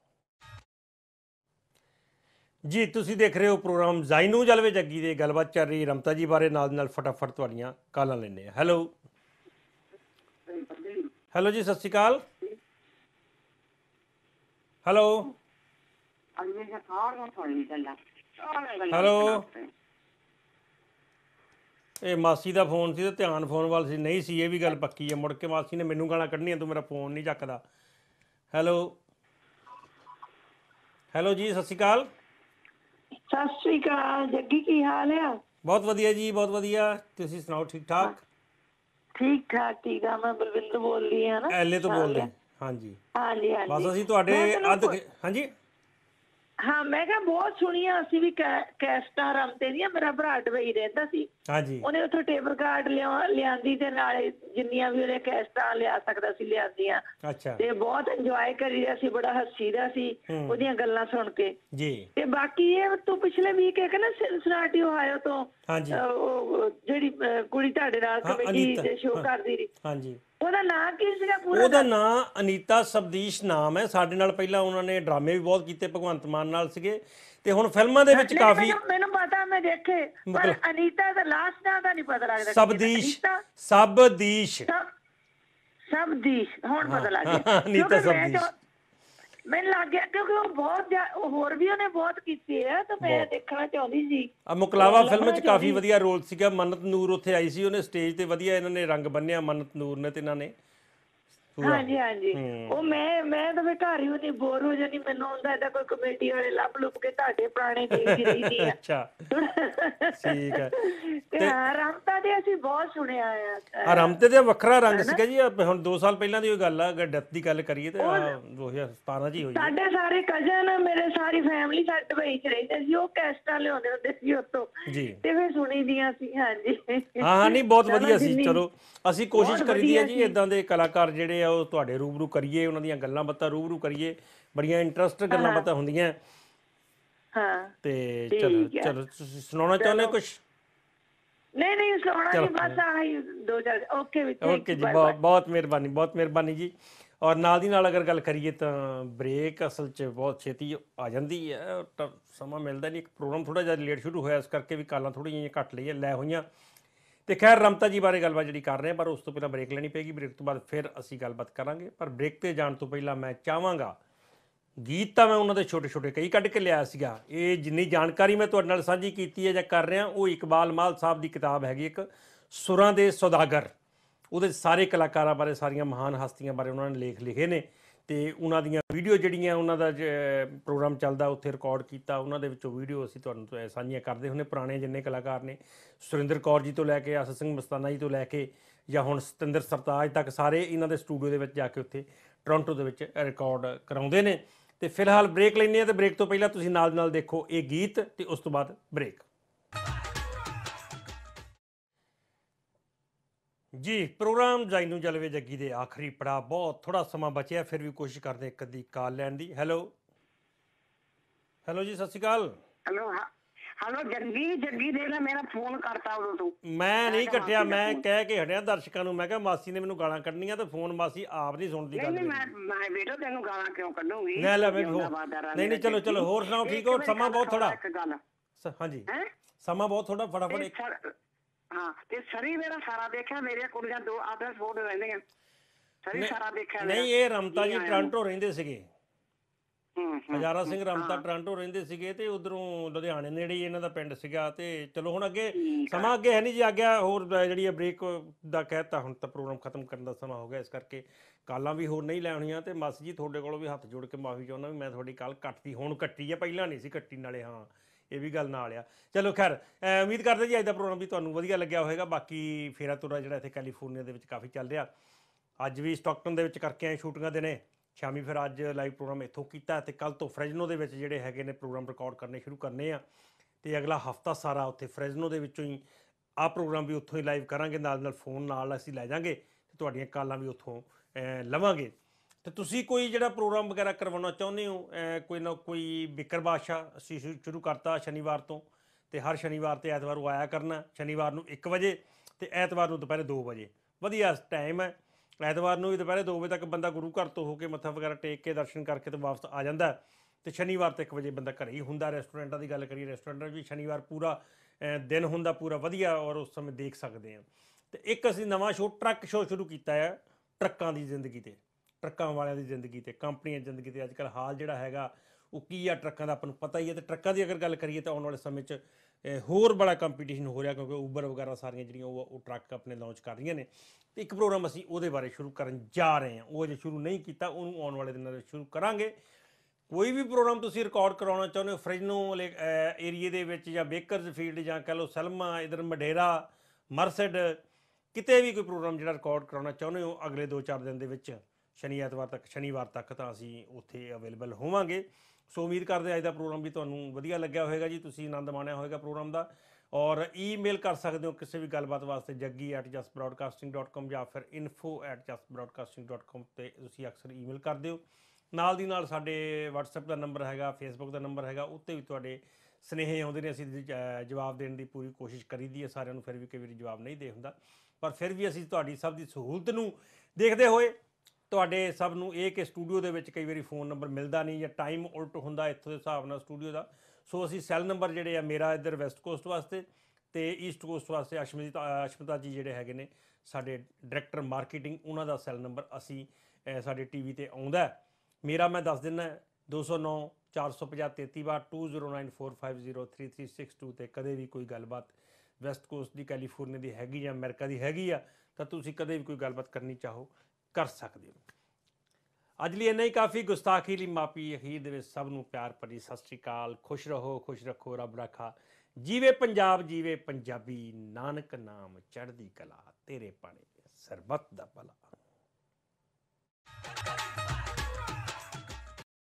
ਜੀ। ਤੁਸੀਂ ਦੇਖ ਰਹੇ ਹੋ ਪ੍ਰੋਗਰਾਮ ਜ਼ਾਈਨੂ ਜਲਵੇ ਜੱਗੀ ਦੇ। ਗੱਲਬਾਤ ਚੱਲ ਰਹੀ ਰਮਤਾ ਜੀ ਬਾਰੇ, ਨਾਲ ਨਾਲ ਫਟਾਫਟ ਤੁਹਾਡੀਆਂ ਕਾਲਾਂ ਲੈਂਦੇ ਆ। ਹੈਲੋ ਹੈਲੋ ਜੀ, ਸਤਿ ਸ਼੍ਰੀ ਅਕਾਲ। ਹੈਲੋ ਹੈਲੋ, ਇਹ ਮਾਸੀ ਦਾ ਫੋਨ ਸੀ ਤੇ ਧਿਆਨ ਫੋਨ ਵੱਲ ਸੀ, ਨਹੀਂ ਸੀ। ਇਹ ਵੀ ਗੱਲ ਪੱਕੀ ਹੈ। ਮੁੜ ਕੇ ਮਾਸੀ ਨੇ ਮੈਨੂੰ ਗਾਲਾਂ ਕੱਢਣੀਆਂ, ਤੂੰ ਮੇਰਾ ਫੋਨ ਨਹੀਂ ਚੱਕਦਾ। ਹੈਲੋ ਹੈਲੋ ਜੀ, ਸਤਿ ਸ਼੍ਰੀ ਅਕਾਲ। ਸਤਿ ਸ਼੍ਰੀ ਅਕਾਲ ਜੱਗੀ, ਕੀ ਹਾਲ ਆ? ਬਹੁਤ ਵਧੀਆ ਜੀ, ਬਹੁਤ ਵਧੀਆ। ਤੁਸੀਂ ਸੁਣਾਓ, ਠੀਕ ਠਾਕ? ਠੀਕ ਠਾਕ ਠੀਕ ਆ। ਮੈਂ ਬਲਵਿੰਦਰ ਬੋਲ ਰਹੀ ਹਾਂ ਨਾ, ਐਲੇ ਤੋਂ ਬੋਲਦੇ। ਹਾਂਜੀ ਹਾਂਜੀ ਹਾਂਜੀ। ਬਸ ਅਸੀਂ ਤੁਹਾਡੇ ਅੱਧ ਹਾਂਜੀ ਹਾਂ, ਮੈਂ ਕਿਹਾ ਬਹੁਤ ਸੁਣੀਆਂ ਅਸੀਂ ਵੀ ਕੈਸਟਾਂ ਰਮਤੇ ਦੀਆਂ। ਮੇਰਾ ਭਰਾ ਡਬਈ ਰਹਿੰਦਾ ਸੀ, ਹਾਂਜੀ, ਉਹਨੇ ਉੱਥੋਂ ਟੇਬਲ ਕਾਰਡ ਲਿਆ ਲਿਆਂਦੀ ਤੇ ਨਾਲੇ ਜਿੰਨੀਆਂ ਵੀ ਉਹਨੇ ਕੈਸਟਾਂ ਲਿਆ ਸਕਦਾ ਸੀ ਲਿਆਂਦੀਆਂ। ਅੱਛਾ। ਤੇ ਬਹੁਤ ਇੰਜੋਏ ਕਰੀਦਾ ਸੀ, ਬੜਾ ਹੱਸੀਦਾ ਸੀ ਉਹਦੀਆਂ ਗੱਲਾਂ ਸੁਣ ਕੇ ਜੀ। ਤੇ ਬਾਕੀ ਇਹ ਤੂੰ ਪਿਛਲੇ ਵੀਕ ਇੱਕ ਨਾ ਸਿਨਸਿਨਾਟੀ ਓਹਾਇਓ ਤੋਂ ਜਿਹੜੀ ਕੁੜੀ ਤੁਹਾਡੇ ਨਾਲ ਕਮੇਟੀ ਦੇ ਸ਼ੋਅ ਕਰਦੀ ਰਹੀ, ਹਾਂਜੀ, ਉਹਦਾ ਨਾਂ ਕੀ ਸੀਗਾ ਪੂਰਾ? ਉਹਦਾ ਨਾਂ ਅਨੀਤਾ ਸਬਦੀਸ਼ ਨਾਮ ਹੈ। ਸਾਡੇ ਨਾਲ ਪਹਿਲਾਂ ਉਹਨਾਂ ਨੇ ਡਰਾਮੇ ਵੀ ਬਹੁਤ ਕੀਤੇ ਭਗਵੰਤ ਮਾਨ ਨਾਲ ਸੀਗੇ, ਤੇ ਹੁਣ ਫਿਲਮਾਂ ਦੇ ਵਿੱਚ ਕਾਫੀ। ਮੈਨੂੰ ਪਤਾ, ਮੈਂ ਦੇਖੇ, ਪਰ ਅਨੀਤਾ ਦਾ ਲਾਸਟ ਨਾਂ ਦਾ ਨਹੀਂ ਪਤਾ ਲੱਗਦਾ। ਸਬਦੀਸ਼ ਸਬਦੀਸ਼ ਸਬਦੀਸ਼ ਹੁਣ ਪਤਾ ਲੱਗ ਗਿਆ। ਅਨੀਤਾ ਸਬਦੀਸ਼ ਮੈਨੂੰ ਲੱਗ ਗਿਆ ਕਿਉਂਕਿ ਉਹ ਬਹੁਤ ਹੋਰ ਵੀ ਉਹਨੇ ਬਹੁਤ ਕੀਤੇ ਆ, ਤਾਂ ਮੈਂ ਦੇਖਣਾ ਚਾਹੁੰਦੀ ਸੀ। ਮੁਕਲਾਵਾ ਫਿਲਮ 'ਚ ਕਾਫੀ ਵਧੀਆ ਰੋਲ ਸੀਗਾ। ਮੰਨਤ ਨੂਰ ਉੱਥੇ ਆਈ ਸੀ, ਉਹਨੇ ਸਟੇਜ ਤੇ ਵਧੀਆ ਇਹਨਾਂ ਨੇ ਰੰਗ ਬੰਨਿਆ, ਮੰਨਤ ਨੂਰ ਨੇ ਤੇ ਇਹਨਾਂ ਨੇ। ਹਾਂਜੀ ਹਾਂਜੀ, ਉਹ ਮੈਂ ਮੈਂ ਤਾਂ ਫਿਰ ਘਰ ਹੀ ਉਹਦੀ ਬੋਰ ਹੋ ਜਾਂਦੀ। ਮੈਨੂੰ ਹੁੰਦਾ ਏਦਾਂ ਕੋਈ ਕਮੇਟੀ ਵਾਲੇ ਲੱਭ ਲੁੱਭ ਕੇ ਤੁਹਾਡੇ ਪੁਰਾਣੇ ਦੇਖਦੀ ਰਹਿੰਦੀ ਆ। ਅੱਛਾ, ਠੀਕ ਹੈ। ਤੇ ਹਾਂ, ਰਮਤਾ ਦੇ ਅਸੀਂ ਬਹੁਤ ਸੁਣਿਆ ਆ। ਰਮਤੇ ਦਾ ਵੱਖਰਾ ਰੰਗ ਸੀਗਾ ਜੀ। ਹੁਣ ਦੋ ਸਾਲ ਪਹਿਲਾਂ ਦੀ ਉਹ ਗੱਲ ਆ, ਅਗਰ ਡੈਥ ਦੀ ਗੱਲ ਕਰੀਏ ਤੇ ਦੋ ਹਜ਼ਾਰ ਸਤਾਰਾਂ 'ਚ ਹੀ ਹੋਈ। ਸਾਡੇ ਸਾਰੇ ਕਜ਼ਨ, ਮੇਰੇ ਸਾਰੀ ਫੈਮਿਲੀ ਸਾਡੇ ਦੁਬਈ 'ਚ ਰਹਿੰਦੇ ਸੀ, ਉਹ ਕੈਸਟਾਂ ਲਿਆਉਂਦੇ ਹੁੰਦੇ ਸੀ ਉੱਥੋਂ ਜੀ, ਤੇ ਫਿਰ ਸੁਣੀ ਦੀਆਂ ਸੀ। ਹਾਂਜੀ ਹਾਂ ਹਾਂ, ਨਹੀਂ ਬਹੁਤ ਵਧੀਆ ਸੀ। ਚਲੋ ਅਸੀਂ ਕੋਸ਼ਿਸ਼ ਕਰੀਦੀ ਹੈ ਜੀ ਇਦਾਂ ਦੇ ਕਲਾਕਾਰ ਜਿਹੜੇ ਆ ਉਹ ਤੁਹਾਡੇ ਰੂਬਰੂ ਕਰੀਏ, ਉਹਨਾਂ ਦੀਆਂ ਗੱਲਾਂ ਬਾਤਾਂ ਰੂਬਰੂ ਕਰੀਏ। ਬੜੀਆਂ ਇੰਟਰਸਟ ਗੱਲਾਂ ਬਾਤਾਂ ਹੁੰਦੀਆਂ। ਹਾਂ, ਤੇ ਚਲੋ ਚਲੋ, ਤੁਸੀਂ ਸੁਣਾਉਣਾ ਚਾਹੁੰਦੇ ਕੁਝ? ਨਹੀਂ ਨਹੀਂ, ਸੁਣਾਉਣਾ ਨਹੀਂ, ਬਸ ਆਹੀ ਦੋ ਚਾਰ। ਓਕੇ ਓਕੇ ਜੀ, ਬਹੁਤ ਬਹੁਤ ਮਿਹਰਬਾਨੀ, ਬਹੁਤ ਮਿਹਰਬਾਨੀ ਜੀ। ਔਰ ਨਾਲ ਦੀ ਨਾਲ ਅਗਰ ਗੱਲ ਕਰੀਏ ਤਾਂ ਬ੍ਰੇਕ ਅਸਲ 'ਚ ਬਹੁਤ ਛੇਤੀ ਆ ਜਾਂਦੀ ਹੈ, ਸਮਾਂ ਮਿਲਦਾ ਨਹੀਂ। ਇੱਕ ਪ੍ਰੋਗਰਾਮ ਥੋੜ੍ਹਾ ਜਿਹਾ ਲੇਟ ਸ਼ੁਰੂ ਹੋਇਆ, ਇਸ ਕਰਕੇ ਵੀ ਕਾਲਾਂ ਥੋੜ੍ਹੀਆਂ ਜਿਹੀਆਂ ਘੱਟ ਲਈਆਂ ਲੈ ਹੋਈਆਂ। ਤੇ ਖੈਰ ਰਮਤਾ ਜੀ ਬਾਰੇ ਗੱਲਬਾਤ ਜਿਹੜੀ ਕਰ ਰਹੇ ਹਾਂ, ਪਰ ਉਸ ਤੋਂ ਪਹਿਲਾਂ ਬ੍ਰੇਕ ਲੈਣੀ ਪਏਗੀ। ਬ੍ਰੇਕ ਤੋਂ ਬਾਅਦ ਫਿਰ ਅਸੀਂ ਗੱਲਬਾਤ ਕਰਾਂਗੇ। ਪਰ ਬ੍ਰੇਕ 'ਤੇ ਜਾਣ ਤੋਂ ਪਹਿਲਾਂ ਮੈਂ ਚਾਹਾਂਗਾ, ਗੀਤ ਤਾਂ ਮੈਂ ਉਹਨਾਂ ਦੇ ਛੋਟੇ ਛੋਟੇ ਕਈ ਕੱਢ ਕੇ ਲਿਆਇਆ ਸੀਗਾ। ਇਹ ਜਿੰਨੀ ਜਾਣਕਾਰੀ ਮੈਂ ਤੁਹਾਡੇ ਨਾਲ ਸਾਂਝੀ ਕੀਤੀ ਹੈ ਜਾਂ ਕਰ ਰਿਹਾ, ਉਹ ਇਕਬਾਲ ਮਾਲ ਸਾਹਿਬ ਦੀ ਕਿਤਾਬ ਹੈਗੀ ਇੱਕ, ਸੁਰਾਂ ਦੇ ਸੌਦਾਗਰ। ਉਹਦੇ ਸਾਰੇ ਕਲਾਕਾਰਾਂ ਬਾਰੇ, ਸਾਰੀਆਂ ਮਹਾਨ ਹਸਤੀਆਂ ਬਾਰੇ ਉਹਨਾਂ ਨੇ ਲੇਖ ਲਿਖੇ ਨੇ, ਤੇ ਉਹਨਾਂ ਦੀਆਂ ਵੀਡੀਓ ਜਿਹੜੀਆਂ ਉਹਨਾਂ ਦਾ ਪ੍ਰੋਗਰਾਮ ਚੱਲਦਾ ਉੱਥੇ ਰਿਕਾਰਡ ਕੀਤਾ, ਉਹਨਾਂ ਦੇ ਵਿੱਚੋਂ ਵੀਡੀਓ ਅਸੀਂ ਤੁਹਾਨੂੰ ਸਾਂਝੀਆਂ ਕਰਦੇ ਹੁੰਦੇ। ਪੁਰਾਣੇ ਜਿੰਨੇ ਕਲਾਕਾਰ ਨੇ, ਸੁਰਿੰਦਰ ਕੌਰ ਜੀ ਤੋਂ ਲੈ ਕੇ ਆਸਾ ਸਿੰਘ ਮਸਤਾਨਾ ਜੀ ਤੋਂ ਲੈ ਕੇ ਜਾਂ ਹੁਣ ਸਤਿੰਦਰ ਸਰਤਾਜ ਤੱਕ, ਸਾਰੇ ਇਹਨਾਂ ਦੇ ਸਟੂਡੀਓ ਦੇ ਵਿੱਚ ਜਾ ਕੇ ਉੱਥੇ ਟੋਰਾਂਟੋ ਦੇ ਵਿੱਚ ਰਿਕਾਰਡ ਕਰਾਉਂਦੇ ਨੇ। ਤੇ ਫਿਲਹਾਲ ਬ੍ਰੇਕ ਲੈਂਦੇ ਹਾਂ, ਤੇ ਬ੍ਰੇਕ ਤੋਂ ਪਹਿਲਾਂ ਤੁਸੀਂ ਨਾਲ ਨਾਲ ਦੇਖੋ ਇਹ ਗੀਤ, ਤੇ ਉਸ ਤੋਂ ਬਾਅਦ ਬ੍ਰੇਕ ਜੀ। ਪ੍ਰੋਗਰਾਮ ਜ਼ਾਈਨੂ ਜਲਵੇ ਜੱਗੀ ਦੇ ਆਖਰੀ ਪੜਾਅ, ਬਹੁਤ ਥੋੜਾ ਸਮਾਂ ਬਚਿਆ, ਫਿਰ ਵੀ ਕੋਸ਼ਿਸ਼ ਕਰਦੇ ਇੱਕ ਅੱਧੀ ਕਾਲ ਲੈਣ ਦੀ। ਹੈਲੋ ਹੈਲੋ ਜੀ, ਸਤਿ ਸ਼੍ਰੀ ਅਕਾਲ। ਹੈਲੋ ਹੈਲੋ ਜੱਗੀ, ਜੱਗੀ ਦੇ ਲੈ ਮੇਰਾ ਫੋਨ ਕਰਤਾ ਉਦੋਂ ਤੂੰ। ਮੈਂ ਨਹੀਂ ਕੱਟਿਆ, ਮੈਂ ਕਹਿ ਕੇ ਹਟਿਆ ਦਰਸ਼ਕਾਂ ਨੂੰ, ਮੈਂ ਕਿਹਾ ਮਾਸੀ ਨੇ ਮੈਨੂੰ ਗਾਲਾਂ ਕੱਢਣੀਆਂ, ਤੇ ਫੋਨ ਮਾਸੀ ਆਪ ਨਹੀਂ ਸੁਣਦੀ ਗੱਲ। ਨਹੀਂ ਮੈਂ ਮੈਂ ਬੇਟਾ ਤੈਨੂੰ ਗਾਲਾਂ ਕਿਉਂ ਕੱਢੂਗੀ? ਲੈ ਲੈ ਨਹੀਂ ਨਹੀਂ, ਚਲੋ ਚਲੋ, ਹੋਰ ਸੁਣਾਓ, ਠੀਕ ਹੋ? ਸਮਾਂ ਬਹੁਤ ਥੋੜਾ। ਹਾਂਜੀ, ਸਮਾਂ ਬਹੁਤ ਥੋੜਾ, ਫਟਾਫਟ। ਹਾਂ, ਤੇ ਸਰੀ ਮੇਰਾ ਸਾਰਾ ਦੇਖਿਆ, ਮੇਰੀਆਂ ਕੁੜੀਆਂ ਦੋ ਆਦਰ ਫੋਟ ਰਹਿੰਦੀਆਂ, ਸਰੀ ਸਾਰਾ ਦੇਖਿਆ। ਨਹੀਂ, ਇਹ ਰਮਤਾ ਜੀ ਟੋਰਾਂਟੋ ਰਹਿੰਦੇ ਸੀਗੇ। ਹਜ਼ਾਰਾ ਸਿੰਘ ਰਮਤਾ ਟੋਰਾਂਟੋ ਰਹਿੰਦੇ ਸੀਗੇ ਤੇ ਉਧਰੋਂ ਲੁਧਿਆਣੇ ਨੇੜੇ ਹੀ ਇਹਨਾਂ ਦਾ ਪਿੰਡ ਸੀਗਾ। ਤੇ ਚਲੋ ਹੁਣ ਅੱਗੇ ਸਮਾਂ ਅੱਗੇ ਹੈ ਨਹੀਂ ਜੀ, ਆ ਗਿਆ ਹੋਰ ਜਿਹੜੀ ਆ ਬ੍ਰੇਕ ਦਾ ਕਹਿਤਾ, ਹੁਣ ਤਾਂ ਪ੍ਰੋਗਰਾਮ ਖਤਮ ਕਰਨ ਦਾ ਸਮਾਂ ਹੋ ਗਿਆ, ਇਸ ਕਰਕੇ ਕਾਲਾਂ ਵੀ ਹੋਰ ਨਹੀਂ ਲੈਣੀਆਂ। ਤੇ ਮਾਸੀ ਜੀ ਤੁਹਾਡੇ ਕੋਲੋਂ ਵੀ ਹੱਥ ਜੋੜ ਕੇ ਮਾਫੀ ਚਾਹੁੰਦਾ ਵੀ ਮੈਂ ਤੁਹਾਡੀ ਕੱਲ ਕੱਟਤੀ, ਹੁਣ ਕੱਟੀ ਆ, ਪਹਿਲਾਂ ਨਹੀਂ ਸੀ ਕੱਟੀ, ਨਾਲੇ ਹਾਂ ਇਹ ਵੀ ਗੱਲ ਨਾਲ ਆ। ਚਲੋ ਖੈਰ, ਉਮੀਦ ਕਰਦੇ ਜੀ ਅੱਜ ਦਾ ਪ੍ਰੋਗਰਾਮ ਵੀ ਤੁਹਾਨੂੰ ਵਧੀਆ ਲੱਗਿਆ ਹੋਵੇਗਾ। ਬਾਕੀ ਫੇਰਾ ਤੁਰਾ ਜਿਹੜਾ ਇੱਥੇ ਕੈਲੀਫੋਰਨੀਆ ਦੇ ਵਿੱਚ ਕਾਫੀ ਚੱਲ ਰਿਹਾ, ਅੱਜ ਵੀ ਸਟਾਕਟਨ ਦੇ ਵਿੱਚ ਕਰਕੇ ਆਏ ਸ਼ੂਟਿੰਗਾਂ ਦੇ ਨੇ, ਸ਼ਾਮੀ ਫਿਰ ਅੱਜ ਲਾਈਵ ਪ੍ਰੋਗਰਾਮ ਇੱਥੋਂ ਕੀਤਾ ਤੇ ਕੱਲ੍ਹ ਤੋਂ ਫਰੈਜ਼ਨੋ ਦੇ ਵਿੱਚ ਜਿਹੜੇ ਹੈਗੇ ਨੇ ਪ੍ਰੋਗਰਾਮ ਰਿਕਾਰਡ ਕਰਨੇ ਸ਼ੁਰੂ ਕਰਨੇ ਆ ਤੇ ਅਗਲਾ ਹਫਤਾ ਸਾਰਾ ਉੱਥੇ ਫਰੈਜ਼ਨੋ ਦੇ ਵਿੱਚੋਂ ਹੀ ਆਹ ਪ੍ਰੋਗਰਾਮ ਵੀ ਉੱਥੋਂ ਹੀ ਲਾਈਵ ਕਰਾਂਗੇ, ਨਾਲ ਨਾਲ ਫੋਨ ਨਾਲ ਅਸੀਂ ਲੈ ਜਾਵਾਂਗੇ ਤੇ ਤੁਹਾਡੀਆਂ ਕਾਲਾਂ ਵੀ ਉੱਥੋਂ ਲਵਾਂਗੇ। ਤੇ ਤੁਸੀਂ ਕੋਈ ਜਿਹੜਾ ਪ੍ਰੋਗਰਾਮ ਵਗੈਰਾ ਕਰਵਾਉਣਾ ਚਾਹੁੰਦੇ ਹੋ, ਕੋਈ ਨਾ ਕੋਈ ਬਿਕਰ ਬਾਦਸ਼ਾਹ ਅਸੀਂ ਸ਼ੁਰੂ ਕਰਤਾ ਸ਼ਨੀਵਾਰ ਤੋਂ, ਤੇ ਹਰ ਸ਼ਨੀਵਾਰ ਤੇ ਐਤਵਾਰ ਨੂੰ ਆਇਆ ਕਰਨਾ, ਸ਼ਨੀਵਾਰ ਨੂੰ ਇੱਕ ਵਜੇ ਤੇ ਐਤਵਾਰ ਨੂੰ ਦੁਪਹਿਰੇ ਦੋ ਵਜੇ, ਵਧੀਆ ਟਾਈਮ ਹੈ। ਐਤਵਾਰ ਨੂੰ ਵੀ ਦੁਪਹਿਰੇ ਦੋ ਵਜੇ ਤੱਕ ਬੰਦਾ ਗੁਰੂ ਘਰ ਤੋਂ ਹੋ ਕੇ ਮੱਥਾ ਵਗੈਰਾ ਟੇਕ ਕੇ ਦਰਸ਼ਨ ਕਰਕੇ ਤੇ ਵਾਪਸ ਆ ਜਾਂਦਾ, ਤੇ ਸ਼ਨੀਵਾਰ ਤੇ ਇੱਕ ਵਜੇ ਬੰਦਾ ਘਰੇ ਹੀ ਹੁੰਦਾ। ਰੈਸਟੋਰੈਂਟਾਂ ਦੀ ਗੱਲ ਕਰੀਏ, ਰੈਸਟੋਰੈਂਟਾਂ ਵੀ ਸ਼ਨੀਵਾਰ ਪੂਰਾ ਦਿਨ ਹੁੰਦਾ, ਪੂਰਾ ਵਧੀਆ, ਔਰ ਉਸ ਸਮੇਂ ਦੇਖ ਸਕਦੇ ਹਾਂ। ਤੇ ਇੱਕ ਅਸੀਂ ਨਵਾਂ ਸ਼ੋਅ ਟਰੱਕ ਸ਼ੋਅ ਸ਼ੁਰੂ ਕੀਤਾ ਹੈ, ਟਰੱਕਾਂ ਦੀ ਜ਼ਿੰਦਗੀ 'ਤੇ, ਟਰੱਕਾਂ ਵਾਲਿਆਂ ਦੀ ਜ਼ਿੰਦਗੀ 'ਤੇ, ਕੰਪਨੀਆਂ ਦੀ ਜ਼ਿੰਦਗੀ 'ਤੇ। ਅੱਜ ਕੱਲ੍ਹ ਹਾਲ ਜਿਹੜਾ ਹੈਗਾ ਉਹ ਕੀ ਆ ਟਰੱਕਾਂ ਦਾ ਆਪਾਂ ਨੂੰ ਪਤਾ ਹੀ ਹੈ। ਤੇ ਟਰੱਕਾਂ ਦੀ ਅਗਰ ਗੱਲ ਕਰੀਏ ਤਾਂ ਆਉਣ ਵਾਲੇ ਸਮੇਂ 'ਚ ਹੋਰ ਬੜਾ ਕੰਪੀਟੀਸ਼ਨ ਹੋ ਰਿਹਾ, ਕਿਉਂਕਿ ਊਬਰ ਵਗੈਰਾ ਸਾਰੀਆਂ ਜਿਹੜੀਆਂ ਉਹ ਉਹ ਟਰੱਕ ਆਪਣੇ ਲਾਂਚ ਕਰ ਰਹੀਆਂ ਨੇ। ਅਤੇ ਇੱਕ ਪ੍ਰੋਗਰਾਮ ਅਸੀਂ ਉਹਦੇ ਬਾਰੇ ਸ਼ੁਰੂ ਕਰਨ ਜਾ ਰਹੇ ਹਾਂ, ਉਹ ਅਜੇ ਸ਼ੁਰੂ ਨਹੀਂ ਕੀਤਾ, ਉਹਨੂੰ ਆਉਣ ਵਾਲੇ ਦਿਨਾਂ ਦੇ ਸ਼ੁਰੂ ਕਰਾਂਗੇ। ਕੋਈ ਵੀ ਪ੍ਰੋਗਰਾਮ ਤੁਸੀਂ ਰਿਕਾਰਡ ਕਰਾਉਣਾ ਚਾਹੁੰਦੇ ਹੋ ਫਰੈਜ਼ਨੋ ਵਾਲੇ ਏਰੀਏ ਦੇ ਵਿੱਚ, ਜਾਂ ਬੇਕਰਜ਼ ਫੀਲਡ, ਜਾਂ ਕਹਿ ਲਓ ਸੈਲਮਾ, ਇੱਧਰ ਮਡੇਰਾ, ਮਰਸਡ, ਕਿਤੇ ਵੀ ਕੋਈ ਪ੍ਰੋਗਰਾਮ ਜਿਹੜਾ ਰਿਕਾਰਡ ਕਰਾਉਣਾ ਚਾਹੁੰਦੇ ਹੋ ਅਗਲੇ ਦੋ ਚਾਰ ਦਿਨ ਦੇ ਵਿੱਚ, ਸ਼ਨੀ ਐਤਵਾਰ ਤੱਕ, ਸ਼ਨੀਵਾਰ ਤੱਕ, ਤਾਂ ਅਸੀਂ ਉੱਥੇ ਅਵੇਲੇਬਲ ਹੋਵਾਂਗੇ। ਸੋ ਉਮੀਦ ਕਰਦੇ ਅੱਜ ਦਾ ਪ੍ਰੋਗਰਾਮ ਵੀ ਤੁਹਾਨੂੰ ਵਧੀਆ ਲੱਗਿਆ ਹੋਵੇਗਾ ਜੀ, ਤੁਸੀਂ ਆਨੰਦ ਮਾਣਿਆ ਹੋਵੇਗਾ ਪ੍ਰੋਗਰਾਮ ਦਾ। ਔਰ ਈਮੇਲ ਕਰ ਸਕਦੇ ਹੋ ਕਿਸੇ ਵੀ ਗੱਲਬਾਤ ਵਾਸਤੇ Jaggi at Jas broadcasting dot com ਜਾਂ ਫਿਰ info at Jas broadcasting dot com 'ਤੇ ਤੁਸੀਂ ਅਕਸਰ ਈਮੇਲ ਕਰਦੇ ਹੋ। ਨਾਲ ਦੀ ਨਾਲ ਸਾਡੇ ਵਟਸਐਪ ਦਾ ਨੰਬਰ ਹੈਗਾ, ਫੇਸਬੁੱਕ ਦਾ ਨੰਬਰ ਹੈਗਾ, ਉੱਤੇ ਵੀ ਤੁਹਾਡੇ ਸੁਨੇਹੇ ਆਉਂਦੇ ਨੇ, ਅਸੀਂ ਜਵਾਬ ਦੇਣ ਦੀ ਪੂਰੀ ਕੋਸ਼ਿਸ਼ ਕਰੀਦੀ ਹੈ ਸਾਰਿਆਂ ਨੂੰ, ਫਿਰ ਵੀ ਕਈ ਵਾਰੀ ਜਵਾਬ ਨਹੀਂ ਦੇ ਹੁੰਦਾ, ਪਰ ਫਿਰ ਵੀ ਅਸੀਂ ਤੁਹਾਡੀ ਸਭ ਦੀ ਸਹੂਲਤ ਨੂੰ ਦੇਖਦੇ ਹੋਏ ਤੁਹਾਡੇ ਸਭ ਨੂੰ ਇਹ ਕਿ ਸਟੂਡੀਓ ਦੇ ਵਿੱਚ ਕਈ ਵਾਰੀ ਫੋਨ ਨੰਬਰ ਮਿਲਦਾ ਨਹੀਂ ਜਾਂ ਟਾਈਮ ਉਲਟ ਹੁੰਦਾ ਇੱਥੋਂ ਦੇ ਹਿਸਾਬ ਨਾਲ ਸਟੂਡੀਓ ਦਾ, ਸੋ ਅਸੀਂ ਸੈੱਲ ਨੰਬਰ ਜਿਹੜੇ ਆ, ਮੇਰਾ ਇੱਧਰ ਵੈਸਟ ਕੋਸਟ ਵਾਸਤੇ ਅਤੇ ਈਸਟ ਕੋਸਟ ਵਾਸਤੇ ਅਸ਼ਮਿਤਾ ਅਸ਼ਮਿਤਾ ਜੀ ਜਿਹੜੇ ਹੈਗੇ ਨੇ ਸਾਡੇ ਡਾਇਰੈਕਟਰ ਮਾਰਕੀਟਿੰਗ, ਉਹਨਾਂ ਦਾ ਸੈੱਲ ਨੰਬਰ ਅਸੀਂ ਸਾਡੇ ਟੀ ਵੀ 'ਤੇ ਆਉਂਦਾ। ਮੇਰਾ ਮੈਂ ਦੱਸ ਦਿੰਦਾ, ਦੋ ਸੌ ਨੌ ਚਾਰ ਸੌ ਪੰਜਾਹ ਤੇਤੀ ਬਾਰ two zero nine four five zero three three six two 'ਤੇ ਕਦੇ ਵੀ ਕੋਈ ਗੱਲਬਾਤ ਵੈਸਟ ਕੋਸਟ ਦੀ, ਕੈਲੀਫੋਰਨੀਆ ਦੀ ਹੈਗੀ ਜਾਂ ਅਮਰੀਕਾ ਦੀ ਹੈਗੀ ਆ, ਤਾਂ ਤੁਸੀਂ ਕਦੇ ਵੀ ਕੋਈ ਗੱਲਬਾਤ ਕਰਨੀ ਚਾਹੋ ਕਰ ਸਕਦੇ ਹੋ। ਅੱਜ ਲਈ ਇੰਨਾ ਹੀ ਕਾਫੀ। ਗੁਸਤਾਖੀ ਲਈ ਮਾਪੀ, ਅਖੀਰ ਦੇ ਵਿੱਚ ਸਭ ਨੂੰ ਪਿਆਰ ਭਰੀ ਸਤਿ ਸ਼੍ਰੀ ਅਕਾਲ। ਖੁਸ਼ ਰਹੋ, ਖੁਸ਼ ਰੱਖੋ, ਰੱਬ ਰਾਖਾ। ਜੀਵੇ ਪੰਜਾਬ, ਜੀਵੇ ਪੰਜਾਬੀ, ਨਾਨਕ ਨਾਮ ਚੜ੍ਹਦੀ ਕਲਾ, ਤੇਰੇ ਪਾਣੇ ਸਰਬੱਤ ਦਾ ਭਲਾ।